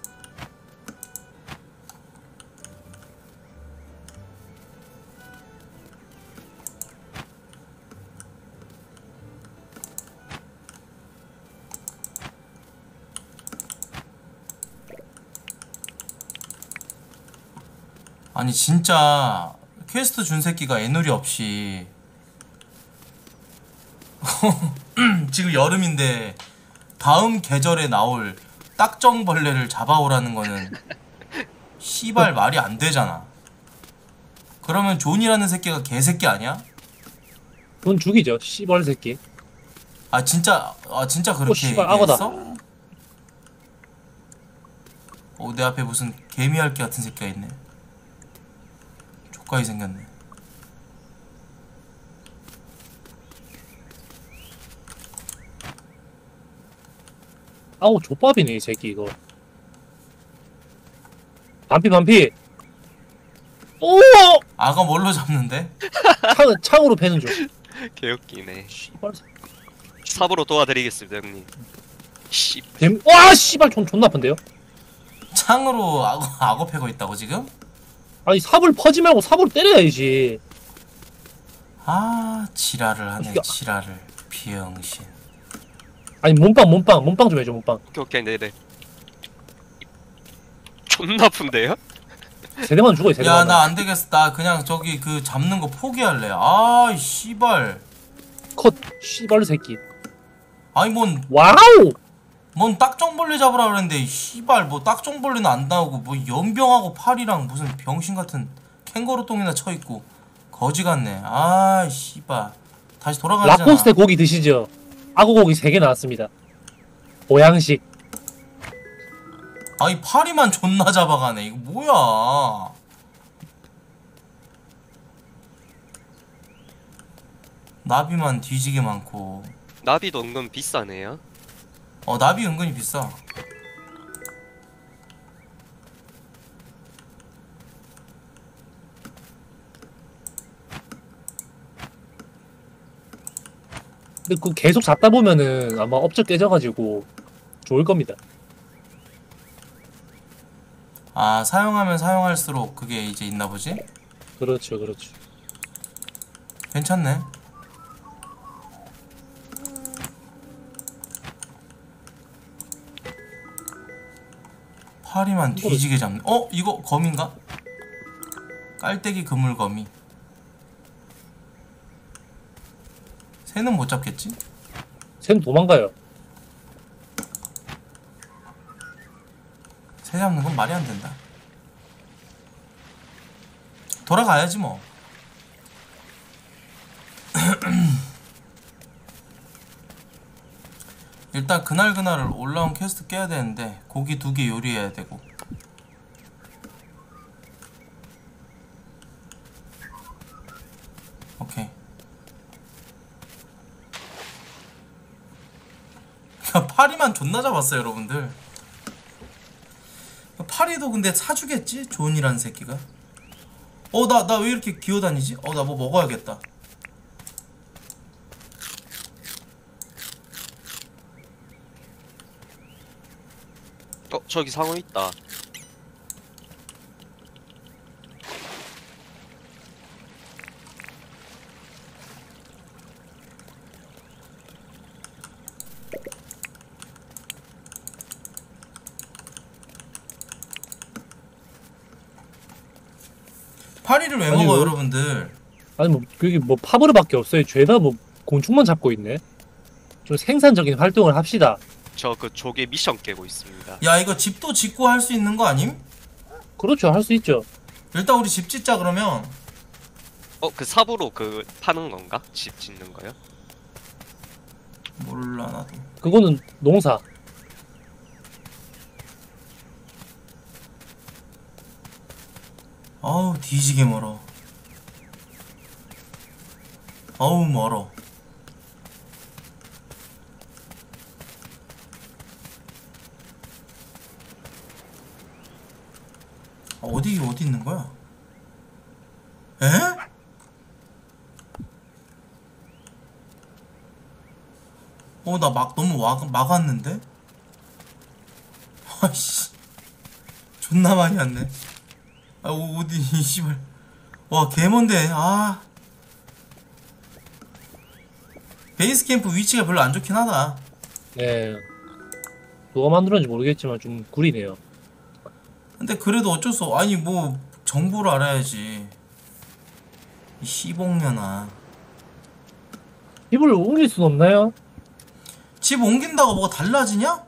아니 진짜 퀘스트 준 새끼가 애누리 없이 지금 여름인데 다음 계절에 나올 딱정벌레를 잡아오라는 거는 씨발 말이 안 되잖아. 그러면 존이라는 새끼가 개새끼 아니야? 그건 죽이죠. 씨발 새끼. 아 진짜 그렇게 씨발, 악어다. 얘기했어? 내 앞에 무슨 개미할기 같은 새끼가 있네. 족가이 생겼네. 아우 족밥이네 이 새끼 이거. 반피. 오! 악어 뭘로 잡는데? 창으로 패는 중. 개웃기네. 씨발 새끼. 삽으로 도와드리겠습니다 형님. 씨. 와 씨발 존나 아픈데요? 창으로 악어 패고 있다고 지금? 아니 삽을 퍼지 말고 삽으로 때려야지. 아 지랄을 하네. 어떻게- 지랄을. 비영신. 아니 몸빵 좀 해줘 몸빵. 오케이 네네. 존나 아픈데요? 세대만 죽어요 세대만. 야 나 안되겠어. 나 그냥 저기 그 잡는 거 포기할래. 아이 씨발. 컷 씨발 새끼. 아니 와우. 뭔 딱정벌레 잡으라 그랬는데 씨발 뭐 딱정벌레는 안 나오고 뭐 연병하고 팔이랑 무슨 병신같은 캥거루똥이나 쳐있고 거지 같네. 아 씨발. 다시 돌아가야 되잖아. 라코스테 고기 드시죠? 악어 고기 3개 나왔습니다. 보양식. 아이 파리만 존나 잡아가네. 이거 뭐야. 나비만 뒤지게 많고. 나비도 은근 비싸네요. 나비 은근히 비싸. 근데 그 계속 잡다 보면은 아마 업적 깨져가지고 좋을 겁니다. 아 사용하면 사용할수록 그게 이제 있나보지? 그렇죠. 괜찮네. 파리만 뒤지게 잡네. 이거 거미인가? 깔때기 그물거미. 새는 못 잡겠지? 쟨 도망가요. 새 잡는 건 말이 안 된다. 돌아가야지 뭐. 일단 그날그날 올라온 퀘스트 깨야 되는데 고기 2개 요리해야 되고. 오케이. 파리만 존나 잡았어요 여러분들. 파리도 근데 사주겠지? 존이라는 새끼가. 나 왜 이렇게 기어다니지? 나 뭐 먹어야겠다. 저기 상어 있다. 파리를 왜 아니, 먹어요, 왜- 여러분들? 아니 뭐 여기 뭐 파브르밖에 없어요. 죄다 뭐 곤충만 잡고 있네. 좀 생산적인 활동을 합시다. 저 그 조개 미션 깨고 있습니다. 야, 이거 집도 짓고 할 수 있는 거 아님? 그렇죠, 할 수 있죠. 일단 우리 집 짓자 그러면. 그 삽으로 그 파는 건가? 집 짓는 거요? 몰라 나도. 그거는 농사. 아우 뒤지게 멀어. 아우 멀어. 어디 있는 거야? 에? 나 너무 막았는데? 아이씨. 존나 많이 왔네. 어디, 이 씨발. 와, 개먼데, 베이스 캠프 위치가 별로 안 좋긴 하다. 네. 누가 만들었는지 모르겠지만 좀 구리네요. 근데 그래도 어쩔 수 아니, 뭐, 정보를 알아야지. 이 씨봉년아. 집을 옮길 순 없나요? 집 옮긴다고 뭐가 달라지냐?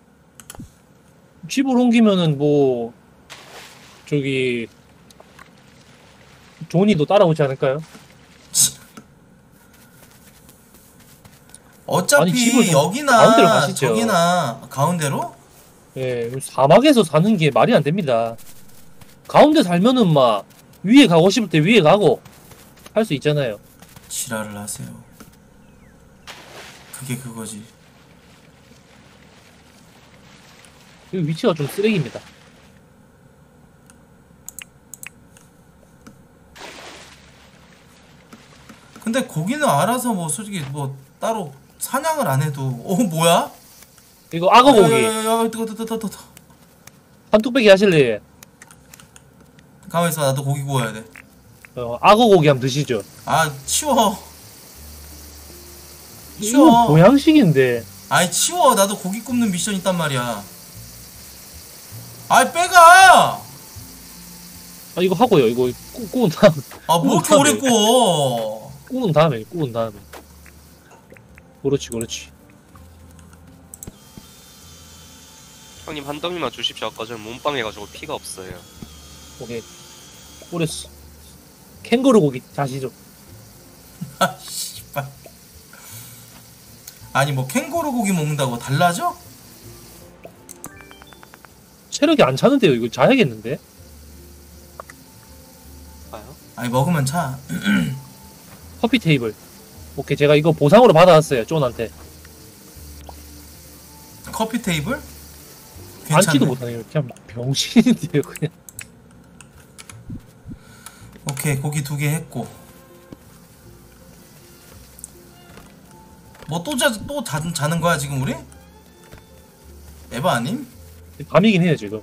집을 옮기면은 뭐 저기 조니도 따라오지 않을까요? 어차피 아니, 집을 좀 여기나 가운데로 가시죠. 저기나 가운데로? 예, 사막에서 사는 게 말이 안 됩니다. 가운데 살면은 막 위에 가고 싶을 때 위에 가고 할 수 있잖아요. 지랄을 하세요. 그게 그거지. 이 위치가 좀 쓰레기입니다. 근데 고기는 알아서 뭐 솔직히 뭐 따로 사냥을 안 해도 뭐야? 이거 악어 고기 야, 뜨거. 한 뚝배기 하실래? 가만 있어, 나도 고기 구워야 돼. 악어 고기 한번 드시죠. 치워. 이거 치워. 보양식인데. 아이 치워. 나도 고기 굽는 미션 있단 말이야. 아이 빼가. 이거 하고요. 이거 구운 다음 뭐 이렇게 오래 구워. 구운 다음에. 그렇지. 형님 한 덩이만 주십시오. 아까 전 몸빵해가지고 피가 없어요. 오케이. 오랬어. 캥거루 고기 자시죠. 씨발. 아니 뭐 캥거루 고기 먹는다고 달라져? 체력이 안 차는데요. 이거 자야겠는데? 봐요? 아니 먹으면 차. 커피 테이블. 오케이, 제가 이거 보상으로 받아왔어요. 존한테. 커피 테이블? 앉지도 괜찮네. 못하네요. 그냥 병신인데요, 그냥. 오케이, 고기 2개 했고. 뭐 또 자는 거야 지금 우리? 에바 아님? 밤이긴 해요, 지금.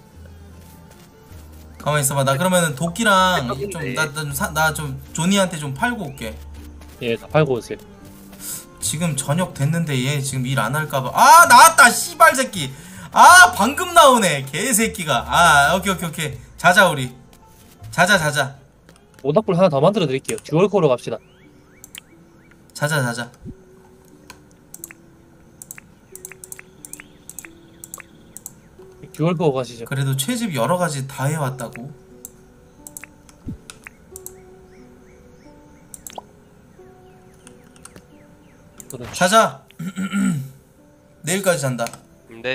가만히 있어봐. 나 그러면은 도끼랑 네. 나 좀 조니한테 좀 팔고 올게. 예, 다 팔고 오세요. 지금 저녁 됐는데 얘 지금 일 안 할까봐. 나왔다 씨발 새끼. 방금 나오네 개새끼가. 오케이. 자자 우리. 자자. 모닥불 하나 더 만들어 드릴게요. 듀얼코어로 갑시다. 자자. 듀얼코어 가시죠. 그래도 채집 여러 가지 다 해왔다고. 그렇지. 자자. 내일까지 잔다. 근데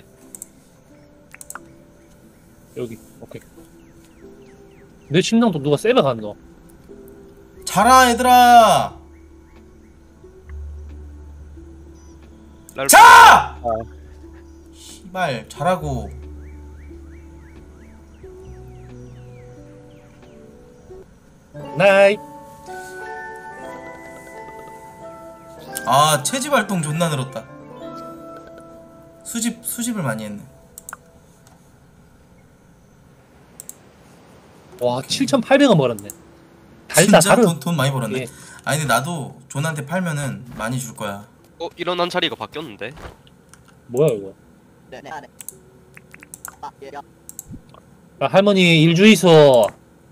여기. 오케이. 내 침낭도 누가 세배 갔노? 자라 얘들아. 날 자! 씨발 자라고. 나이. 아 체집 활동 존나 늘었다. 수집을 많이 했네. 와 7,800원 벌었네. 달다 진짜 다른. 돈 많이 벌었네. 예. 아니 근데 나도 존한테 팔면은 많이 줄 거야. 일어난 자리가 바뀌었는데? 뭐야 이거? 아, 할머니 일주이소.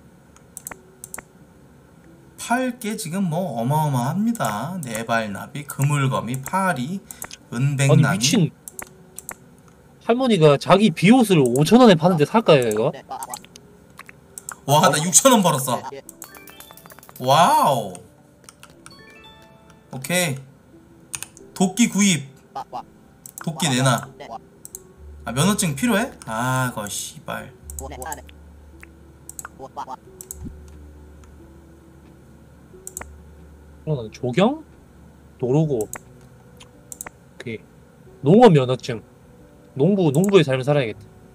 팔 게 지금 뭐 어마어마합니다. 네발나비, 그물거미, 파리, 아니 은백나미. 미친. 할머니가 자기 비옷을 5,000원에 파는데 살까요 이거? 와 나 6,000원 벌었어. 와우. 오케이. 도끼 구입. 도끼 내놔. 아 면허증 필요해? 아 거 씨발. 그러면 조경? 도로고. 오케이. 농업 면허증. 농부의 삶을 살아야겠다.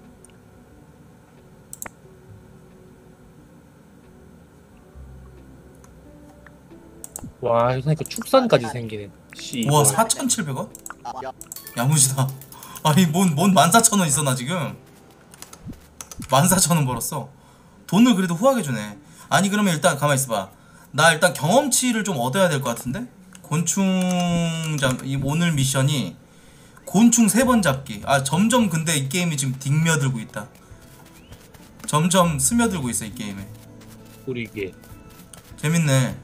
와, 이거 사니까 축산까지 생기네. 씨. 와 4,700원? 야무지다. 아니 뭔 14,000원 있어 나 지금. 14,000원 벌었어. 돈을 그래도 후하게 주네. 아니 그러면 일단 가만히 있어봐. 나 일단 경험치를 좀 얻어야 될 것 같은데? 오늘 미션이 곤충 3번 잡기. 아 점점 근데 이 게임이 지금 딩며들고 있다. 점점 스며들고 있어 이 게임에. 우리 이게. 재밌네.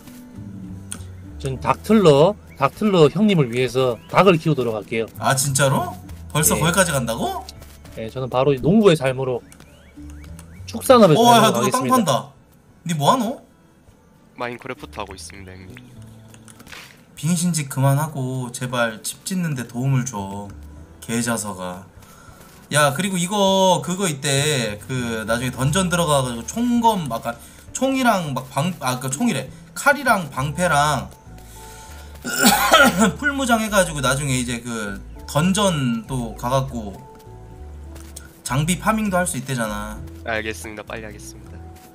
전 닥틀러 형님을 위해서 닭을 키우도록 할게요. 아 진짜로? 벌써 예. 거기까지 간다고? 네, 저는 바로 농부의 삶으로 축산업의 야 삶으로 누가 땅 가겠습니다. 판다. 니 뭐하노? 마인크래프트 하고 있습니다 형님. 빙신짓 그만하고 제발 집 짓는데 도움을 줘. 개자서가. 야 그리고 그거 있대. 그 나중에 던전 들어가가지고 총검 아까 총이랑 막 그 총이래. 칼이랑 방패랑 풀무장 해가지고 나중에 이제 그 던전도 가갖고 장비 파밍도 할 수 있대잖아. 알겠습니다. 빨리 하겠습니다.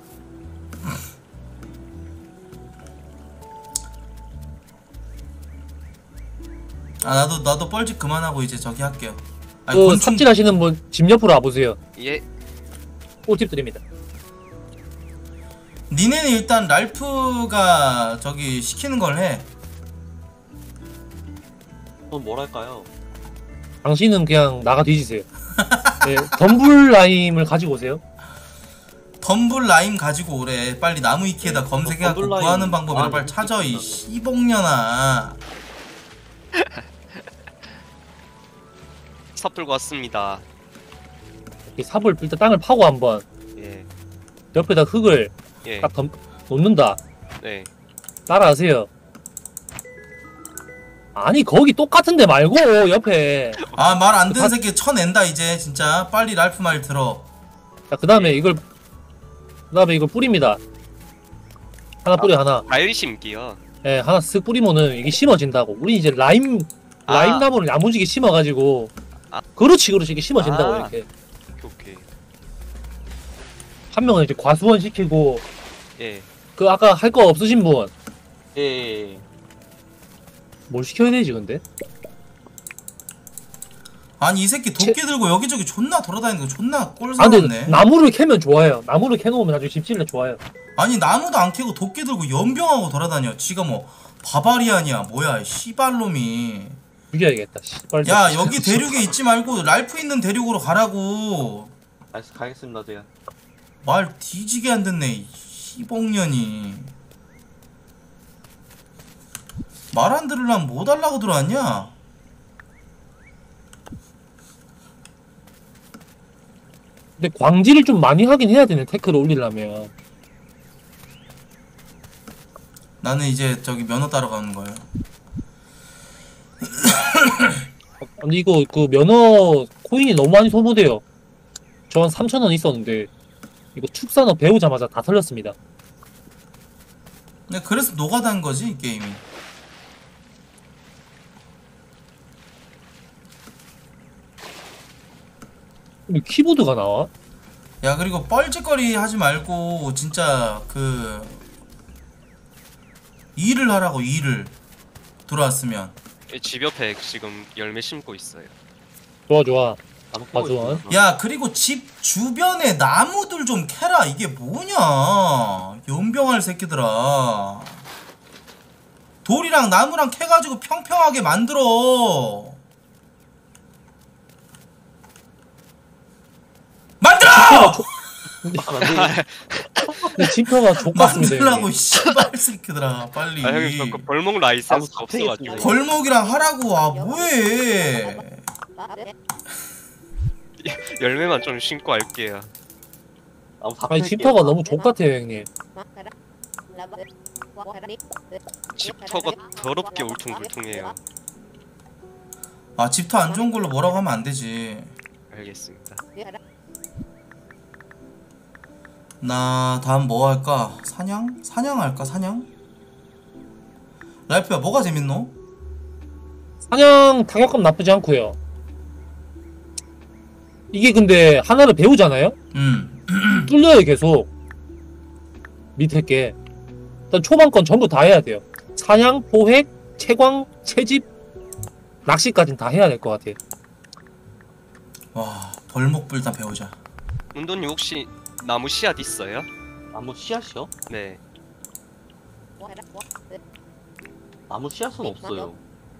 아 나도 뻘짓 그만하고 이제 저기 할게요. 아니 그 곤충 삽질하시는 분 집 옆으로 와보세요. 예. 꿀팁 드립니다. 니네는 일단 랄프가 저기 시키는 걸 해. 그럼 뭘 할까요? 당신은 그냥 나가 뒤지세요. 네, 덤불 라임을 가지고 오세요. 덤블 라임 가지고 오래. 빨리 나무 위키에다 검색해갖고 덤블 라임. 구하는 방법이라 아, 빨리 찾아 이 있구나. 씨봉년아. 삽 들고 왔습니다. 이렇게 삽을 일단 땅을 파고 한번 예. 옆에다 흙을 예. 딱 놓는다. 네. 따라하세요. 아니 거기 똑같은데 말고 옆에. 아 말 안 듣는 새끼 쳐낸다 이제 진짜. 빨리 랄프 말 들어. 자, 그 다음에 이걸 뿌립니다. 하나 뿌려 하나. 과일 심기요. 예, 하나 쓱 뿌리면은 이게 심어진다고. 우리 이제 라임 나무를 야무지게 심어가지고. 아. 그렇지 이게 심어진다고 아. 이렇게. 오케이. 한 명은 이제 과수원 시키고. 예. 그 아까 할 거 없으신 분. 예. 뭘 시켜야 되지 근데? 아니 이 새끼 도끼 들고 여기저기 존나 돌아다니는 거 존나 아 꼴사납네. 근데 나무를 캐면 좋아요. 나무를 캐놓으면 나중에 집 짓는 좋아요. 아니 나무도 안 캐고 도끼 들고 연병하고 돌아다녀. 지가 뭐 바바리안이야 뭐야 이 씨발놈이. 죽여야겠다. 씨발. 야 여기 대륙에 있지 말고 랄프 있는 대륙으로 가라고. 가겠습니다 제가. 말 뒤지게 안 듣네 이 씨봉년이. 말 안 들으려면 뭐 달라고 들어왔냐? 근데 광질을 좀 많이 하긴 해야 되네. 태클을 올리려면. 나는 이제 저기 면허 따러 가는 거예요. 근데 이거 그 면허 코인이 너무 많이 소모돼요. 저 한 3,000원 있었는데 이거 축산업 배우자마자 다 털렸습니다. 근데 그래서 노가다인 거지 이 게임이. 근데 키보드가 나와? 야 그리고 뻘짓거리 하지 말고 진짜 그 일을 하라고 일을. 들어왔으면. 집 옆에 지금 열매 심고 있어요. 좋아 좋아. 나무 캐고 맞아. 있습니다. 야 그리고 집 주변에 나무들 좀 캐라. 이게 뭐냐 연병할 새끼들아. 돌이랑 나무랑 캐가지고 평평하게 만들어. 만들어! 근데 진표가 족같습니다. 만들라고 형님. 씨발 새끼들아 빨리. 아 형님 저그 벌목 라이센스 나무 없어가지고. 잡히겠습니다. 벌목이랑 하라고. 아 뭐해. 열매만 좀 심고 할게요. 나무 다 아니 팰게요. 진표가 너무 족같아요 형님. 집터가 더럽게 울퉁불퉁해요. 아 집터 안 좋은 걸로 뭐라고 하면 안 되지. 알겠습니다. 나 다음 뭐 할까? 사냥? 사냥 할까? 사냥? 라이프야 뭐가 재밌노? 사냥 타격감 나쁘지 않고요. 이게 근데 하나를 배우잖아요? 뚫려요 계속. 밑에 게 일단 초반 건 전부 다 해야 돼요. 사냥, 포획, 채광, 채집, 낚시까지는 다 해야 될 것 같아요. 와 벌목불 일단 배우자. 운동님 혹시 나무 씨앗 있어요? 나무 씨앗이요? 네. 나무 씨앗은 없어요.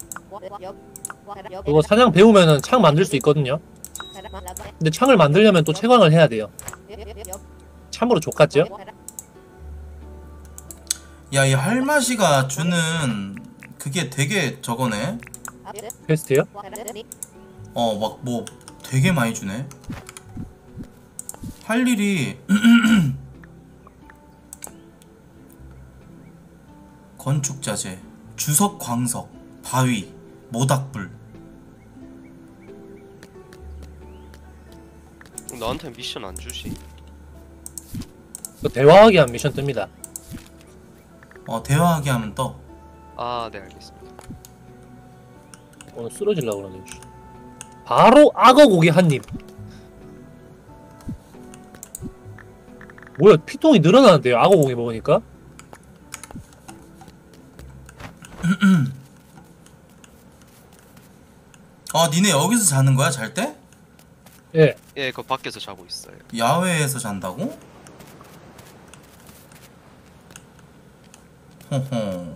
그거 사냥 배우면은 창 만들 수 있거든요. 근데 창을 만들려면 또 채광을 해야 돼요. 참으로 족같죠? 야 이 할마시가 주는 그게 되게 저거네. 퀘스트요? 막 뭐 되게 많이 주네. 할 일이 건축자재, 주석 광석, 바위, 모닥불. 나한테 미션 안 주시? 그 대화하기 한 미션 뜹니다. 대화하게 하면 떠. 아, 네 알겠습니다. 오늘 쓰러질라고 그러네. 바로 악어 고기 한 입. 뭐야 피통이 늘어나는데요 악어 고기 먹으니까? 니네 여기서 자는 거야 잘 때? 예. 예, 그 밖에서 자고 있어요. 야외에서 잔다고? 호호.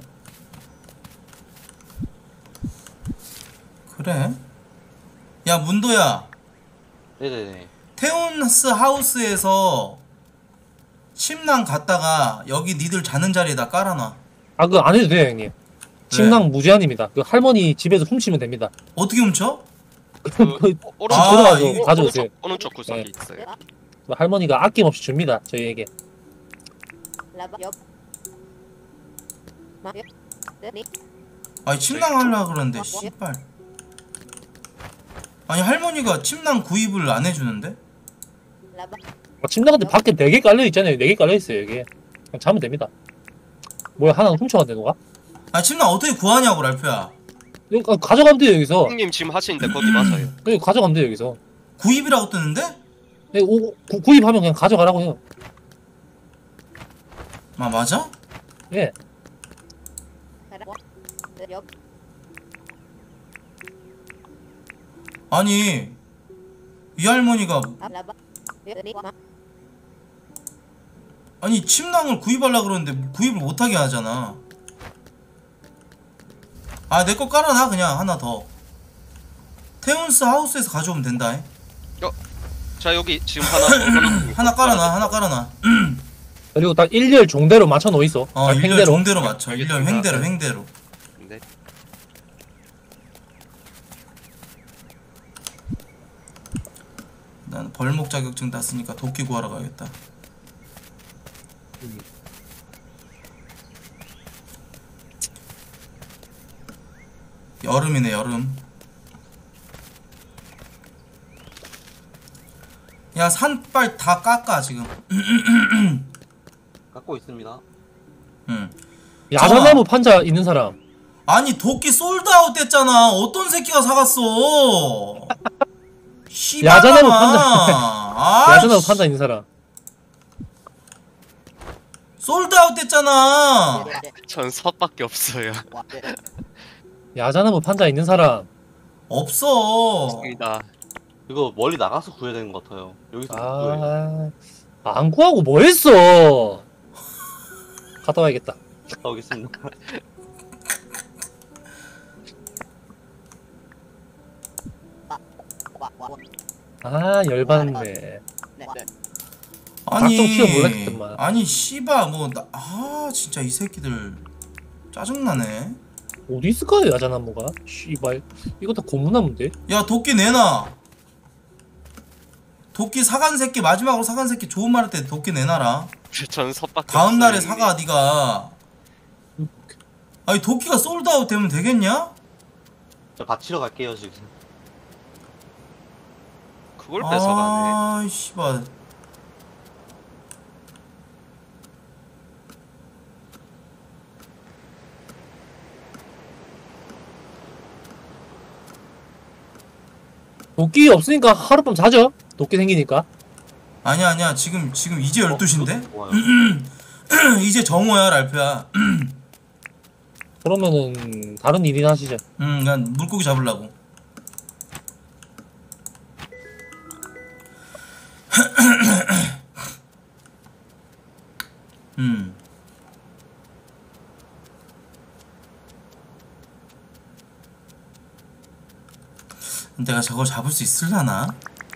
그래? 야 문도야, 네네네. 테온스 하우스에서 침낭 갔다가 여기 니들 자는 자리에다 깔아놔. 아 그거 안 해도 돼요 형님. 침낭 무제한입니다. 그 할머니 집에서 훔치면 됩니다. 어떻게 훔쳐? 그 오른쪽 아, 들어가서 이거 가져오세요. 오른쪽 구석에 네. 있어요. 할머니가 아낌없이 줍니다 저희에게. 아니 침낭 하려고 그러는데 씨발. 아니 할머니가 침낭 구입을 안 해주는데? 침낭 근데 밖에 4개 깔려있잖아요. 4개 깔려있어요 여기. 그냥 자면 됩니다. 뭐야 하나 훔쳐갔네 누가? 아 침낭 어떻게 구하냐고 랄프야. 이거 가져가면 돼요 여기서. 형님 지금 하시는데 거기 맞아요. 여기 가져가면 돼요 여기서. 구입이라고 뜨는데? 네, 구입하면 그냥 가져가라고 해요. 아 맞아? 예. 아니 이 할머니가 아니 침낭을 구입하려고 그러는데 구입을 못하게 하잖아. 아 내 거 깔아놔 그냥 하나 더. 테온스 하우스에서 가져오면 된다. 자 여기 지금 하나 하나 깔아놔 하나 깔아놔. 그리고 딱 일렬 종대로 맞춰 놓있어 일렬 종대로 맞춰. 일렬 알겠습니다. 횡대로 횡대로. 네. 난 벌목 자격증 땄으니까 도끼 구하러 가야겠다. 여름이네 여름. 야 산빨 다 깎아 지금. 깎고 있습니다. 응. 야자나무 판자 있는 사람. 아니 도끼 솔드아웃 됐잖아. 어떤 새끼가 사갔어? 야자나무 씨발놈아. 판자. 아이, 야자나무 판자 있는 사람. 솔드아웃 됐잖아. 전 섭밖에 없어요. 야자나무 판자 있는 사람. 없어. 있습니다. 이거 멀리 나가서 구해야 되는 것 같아요. 여기서 못 구해요. 안 구하고 뭐 했어? 갔다 와야겠다. 갔다 오겠습니다. 열받네. 아니 각종 키워 몰랐겠더만. 아니 씨바 진짜 이 새끼들 짜증나네. 어디 있을까요, 야자나무가? 씨발. 이거 다 고무나무인데? 야 도끼 내놔. 도끼 사간 새끼 마지막으로 사간 새끼 좋은 말 할 때 도끼 내놔라. 전 섭밖에 다음 날에 없어요, 사가 네가. 아니 도끼가 솔드아웃 되면 되겠냐? 저 바치러 갈게요 지금. 그걸 뺏어가네. 아 씨발. 도끼 없으니까 하룻밤 자죠? 도끼 생기니까. 아니야 지금 이제 12시인데? 좋아요. 이제 정오야 랄프야. 그러면은 다른 일이나 하시죠. 난 물고기 잡으려고. 내가 저걸 잡을 수 있을라나?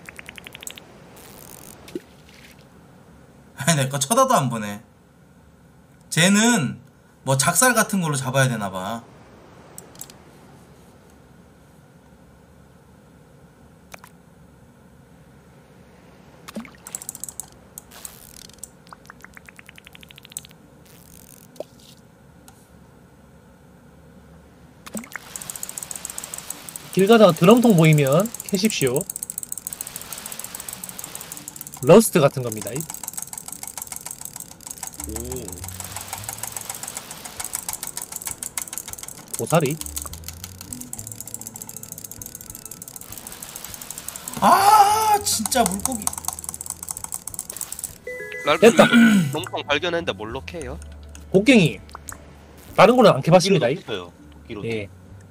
아니 내 거 쳐다도 안 보네. 쟤는 뭐 작살 같은 걸로 잡아야 되나봐. 길 가다가 드럼통 보이면 캐십시오. 러스트 같은 겁니다. 오. 고사리. 아 진짜 물고기. 랄프 됐다. 놈통 발견했는데 뭘로 캐요? 곡괭이. 다른 거는 안 캐봤습니다. 도끼로 도끼로. 예.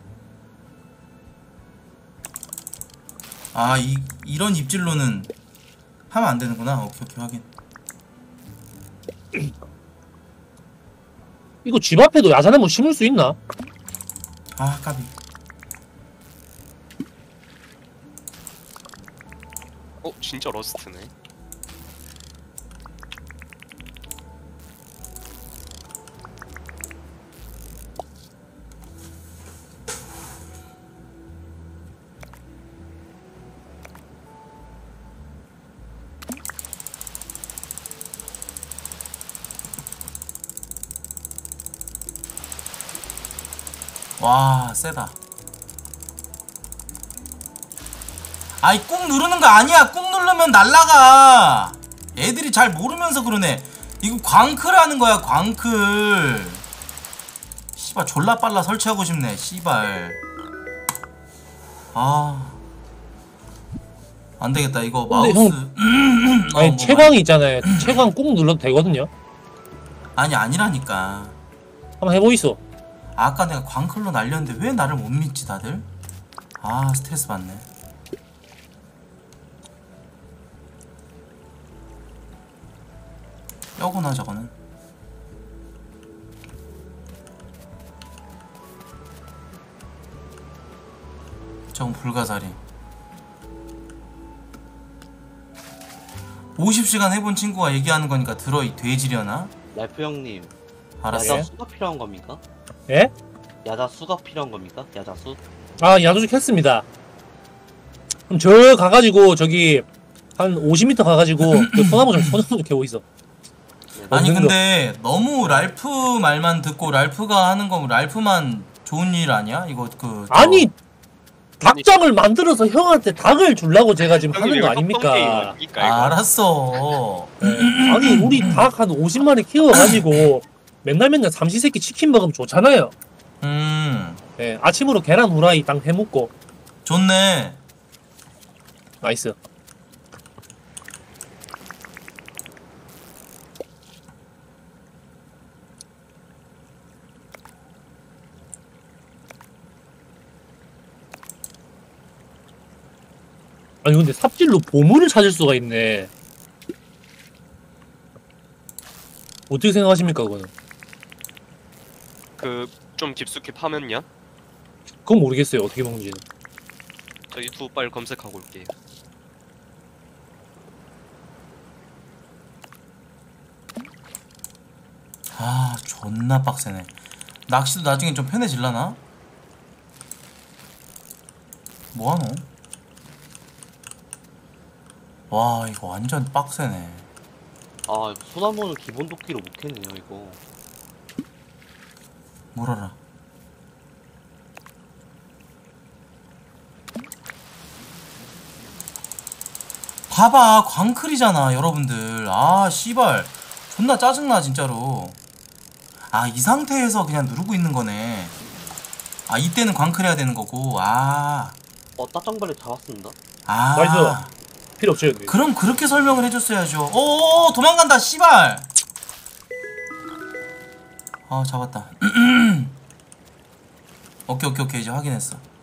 아 이런 입질로는 하면 안 되는구나. 오케이 확인. 이거 집 앞에도 야자나무 심을 수 있나? 아 까비. 진짜 러스트네. 와 세다. 아이 꾹 누르는 거 아니야. 꾹 누르면 날라가. 애들이 잘 모르면서 그러네. 이거 광클하는 거야 광클. 씨발 졸라 빨라 설치하고 싶네 씨발. 아 안되겠다 이거 근데 마우스. 아니 뭐 채광이 있잖아요. 채광 꾹 눌러도 되거든요. 아니 아니라니까. 한번 해보이소. 아까 내가 광클로 날렸는데 왜 나를 못 믿지 다들? 아 스트레스 받네. 뼈구나 저거는. 저건 불가사리. 50시간 해본 친구가 얘기하는 거니까 들어 이 돼지려나? 랄프 형님. 알았어. 야자 수가 필요한 겁니까? 예? 야자 수가 필요한 겁니까? 야자 수? 아, 야도직 했습니다. 그럼 저 가가지고 저기 한 50m 가가지고 그 소나무 좀 캐고 있어. 아니 먹는 근데 너무 랄프 말만 듣고 랄프가 하는 거 랄프만 좋은 일 아니야? 이거 아니 닭장을 만들어서 형한테 닭을 주려고 제가 지금 하는 거 아닙니까? 알았어. 아니 우리 닭 한 50마리 키워가지고 맨날 삼시세끼 치킨 먹으면 좋잖아요. 네, 아침으로 계란 후라이 딱 해먹고. 좋네. 나이스. 아니 근데 삽질로 보물을 찾을 수가 있네. 어떻게 생각하십니까 그거는? 그 좀 깊숙이 파면요? 그건 모르겠어요 어떻게 먹는지는. 저 유튜브 빨리 검색하고 올게요. 아 존나 빡세네. 낚시도 나중에 좀 편해질라나? 뭐하노? 와 이거 완전 빡세네. 아 소나무는 기본 도끼로 못 캐네요 이거. 물어라. 봐봐 광클이잖아 여러분들. 아 씨발 존나 짜증나 진짜로. 아 이 상태에서 그냥 누르고 있는 거네. 아 이때는 광클해야 되는 거고. 따짱발리 잡았습니다. 나이스. 필요 없죠 여기. 그럼 그렇게 설명을 해줬어야죠. 오 도망간다 씨발. 잡았다. 오케이 이제 확인했어.